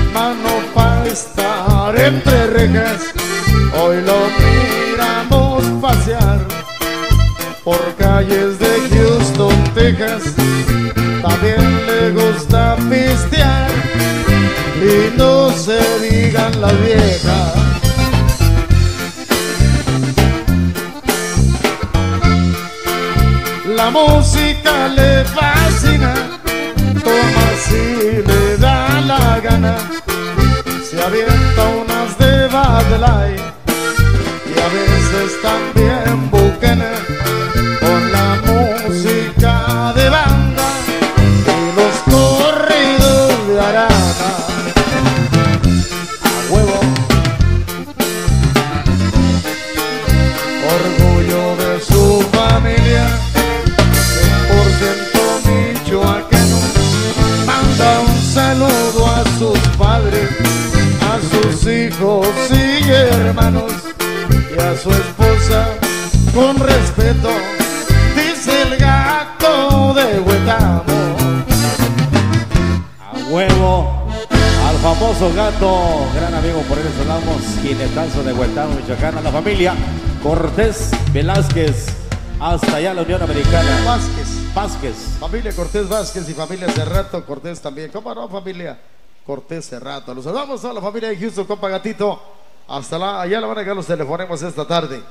mano pa' estar entre rejas. Hoy lo miramos pasear por calles de Houston, Texas. También le gusta pistear y no se digan las viejas. La música le fascina, toma si le da la gana. Se avienta unas de Bud Light y a veces también buquena, con la música de banda y los corridos de Arana. A huevo. Orgullo de su familia, 100% michoacano. Manda un saludo a sus padres, a sus hijos y hermanos, y a su esposa con respeto, dice el gato de Huetamo. A huevo, al famoso gato, gran amigo, por él sonamos, jinetazo de Huetamo, Michoacán, a la familia Cortés Velázquez, hasta allá la Unión Americana. Vázquez. Familia Cortés Vázquez y familia Cerrato Cortés también. ¿Cómo no, familia Cortés Cerrato? Los saludamos a la familia de Houston, compa Gatito. Hasta allá le van a llegar los telefonemos esta tarde.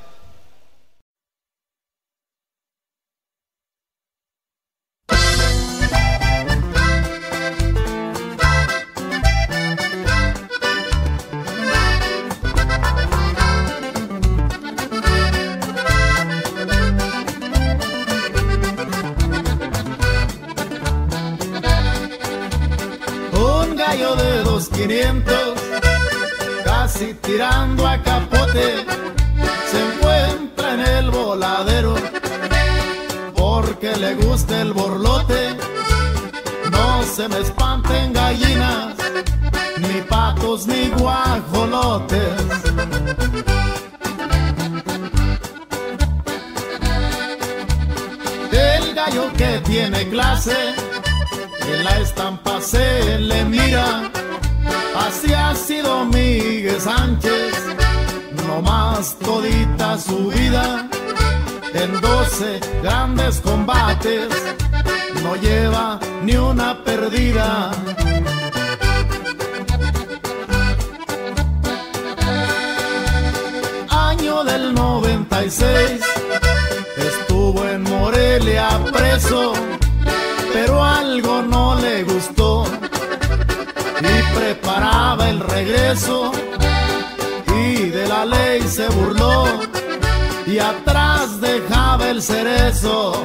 De 2,500, casi tirando a capote, se encuentra en el voladero porque le gusta el borlote. No se me espanten gallinas, ni patos ni guajolotes. El gallo que tiene clase, en la estampa se le mira, así ha sido Miguel Sánchez, no más todita su vida. En 12 grandes combates, no lleva ni una perdida. Año del 96, estuvo en Morelia preso, pero algo no le gustó y preparaba el regreso, y de la ley se burló y atrás dejaba el cerezo.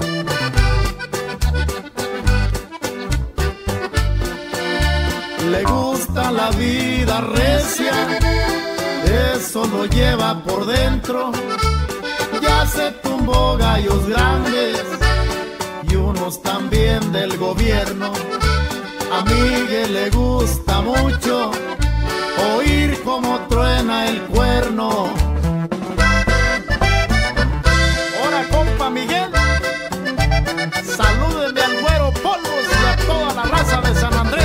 Le gusta la vida recia, eso lo lleva por dentro. Ya se tumbó gallos grandes y unos también del gobierno. A Miguel le gusta mucho oír cómo truena el cuerno. Ahora, compa Miguel, salúdenme al güero Polvos y a toda la raza de San Andrés.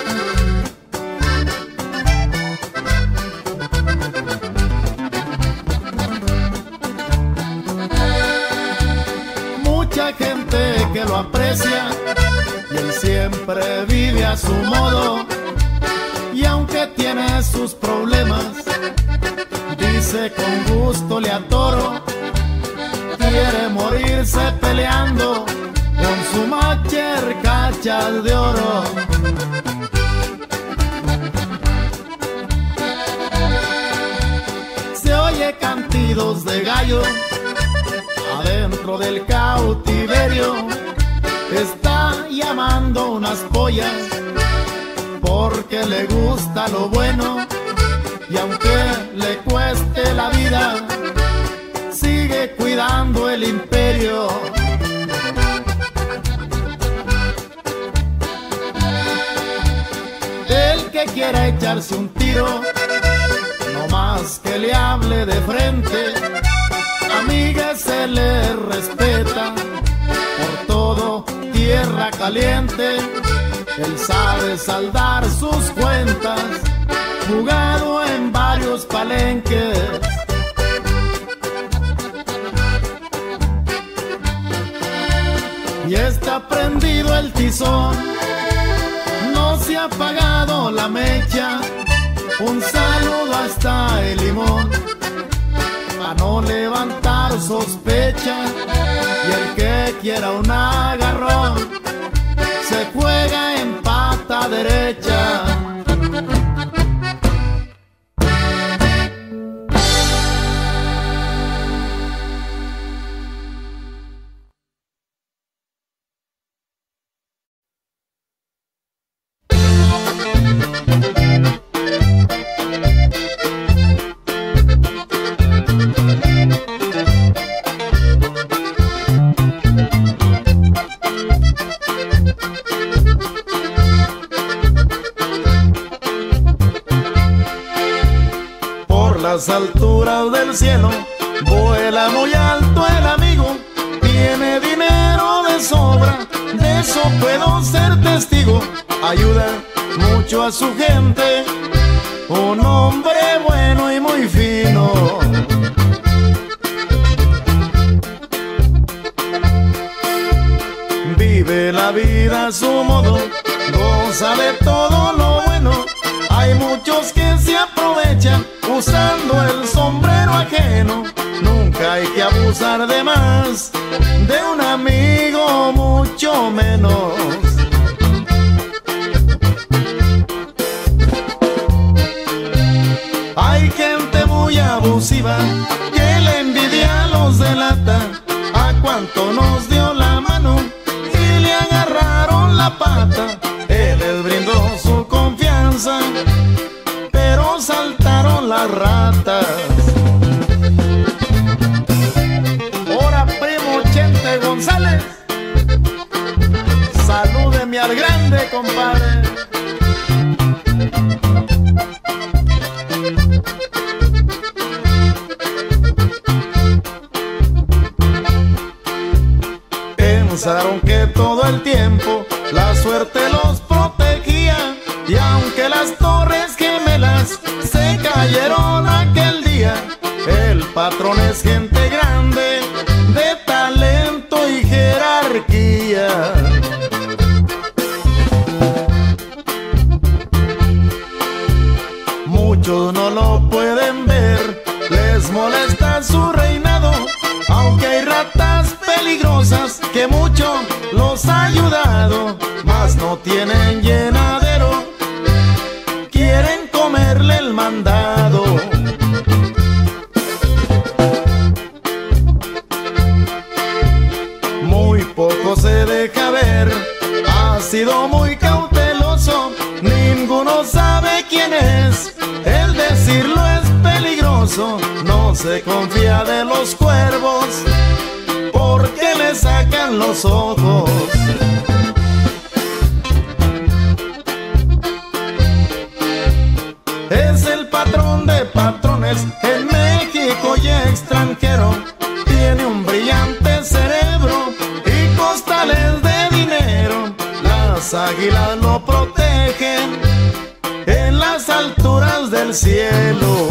Mucha gente que lo aprecia y él siempre vive a su modo, y aunque tiene sus problemas, dice con gusto le atoro. Quiere morirse peleando con su macher cachas de oro. Se oye cantidos de gallo adentro del cautiverio, está llamando unas pollas porque le gusta lo bueno, y aunque le cueste la vida, sigue cuidando el imperio. El que quiera echarse un tiro, no más que le hable de frente. Amiga, se le respeta por todo, tierra caliente. Él sabe saldar sus cuentas, jugado en varios palenques. prendido el tizón, no se ha apagado la mecha. Un saludo hasta el Limón, para no levantar sospecha. Y el que quiera un agarrón, se juega en pata derecha. Las alturas del cielo vuela muy alto el amigo, tiene dinero de sobra, de eso puedo ser testigo. Ayuda mucho a su gente, un hombre bueno y muy fino. Vive la vida a su modo, goza de todo lo bueno. Hay muchos que se aprovechan usando el sombrero ajeno. Nunca hay que abusar de más de un amigo, mucho menos. Hay gente muy abusiva que la envidia los delata. A cuánto nos dio la mano y le agarraron la pata. Él les brindó su confianza, pero saltaron las ratas. Ahora primo Chente González, salúdeme al grande, compadre. Pensaron que todo el tiempo la suerte los protegía, y aunque las torres gemelas se cayeron aquel día, el patrón es gente grande, de talento y jerarquía. Muchos no lo pueden ver, les molesta su reinado, aunque hay ratas peligrosas que mucho los ha ayudado, mas no tienen llenadero, quieren comerle el mandado. Muy poco se deja ver, ha sido muy cauteloso, ninguno sabe quién es, el decirlo es peligroso. No se confía de los cuervos, porque le sacan los ojos. Es el patrón de patrones en México y extranjero. Tiene un brillante cerebro y costales de dinero. Las águilas lo protegen en las alturas del cielo.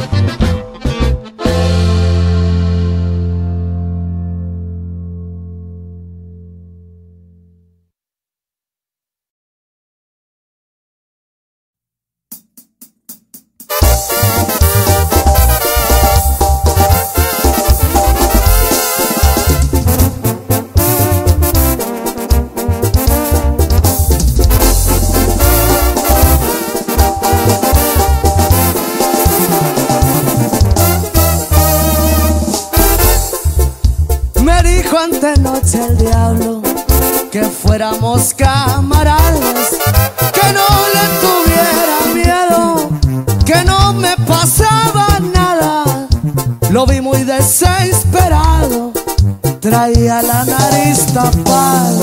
Antenoche el diablo que fuéramos camaradas, que no le tuviera miedo, que no me pasaba nada. Lo vi muy desesperado, traía la nariz tapada.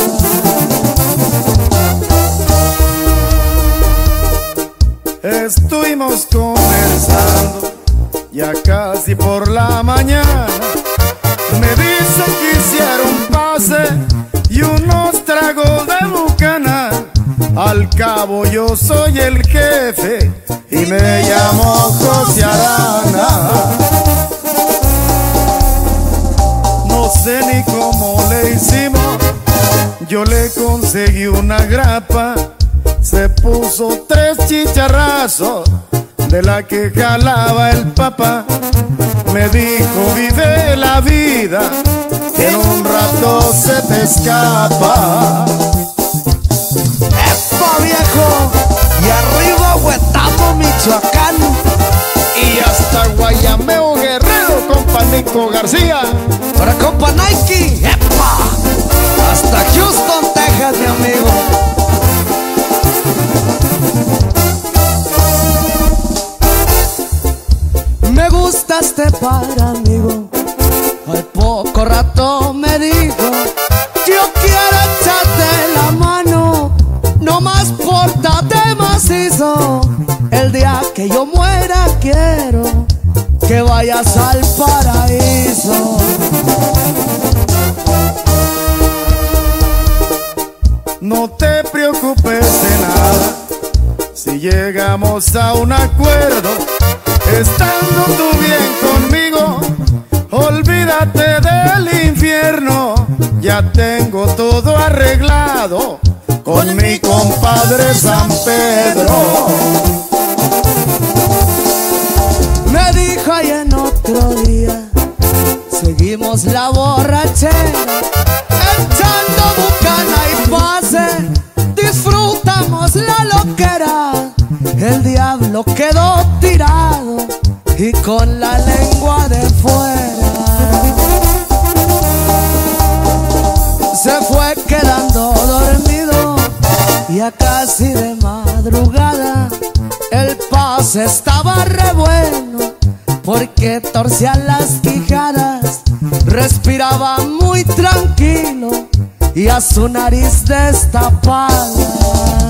Estuvimos conversando ya casi por la mañana. Me dice que hiciera un pase y unos tragos de bucana. Al cabo yo soy el jefe y me llamo José Arana. No sé ni cómo le hicimos, Yo le conseguí una grapa, se puso 3 chicharrazos de la que jalaba el papá. Me dijo, vive la vida, que en un rato se te escapa. ¡Epa, viejo! Y arriba Huetamo, Michoacán. Y hasta Guayameo, Guerrero, compa Nico García. Ahora compa Nike, ¡epa! Hasta Houston, Texas, mi amigo. Me gusta este par, amigo. Al poco rato me dijo, yo quiero echarte la mano, nomás pórtate macizo. El día que yo muera quiero que vayas al paraíso. No te preocupes de nada, si llegamos a un acuerdo, estando tú bien conmigo, olvídate del infierno. Ya tengo todo arreglado con mi compadre San Pedro. Me dijo ahí en otro día, seguimos la borrachera, echando bucana y pase, disfrutamos la loquera. El diablo quedó tirado y con la lengua de fuera. Se fue quedando dormido y ya casi de madrugada el pase estaba re bueno, porque torcía las quijadas, respiraba muy tranquilo y a su nariz destapada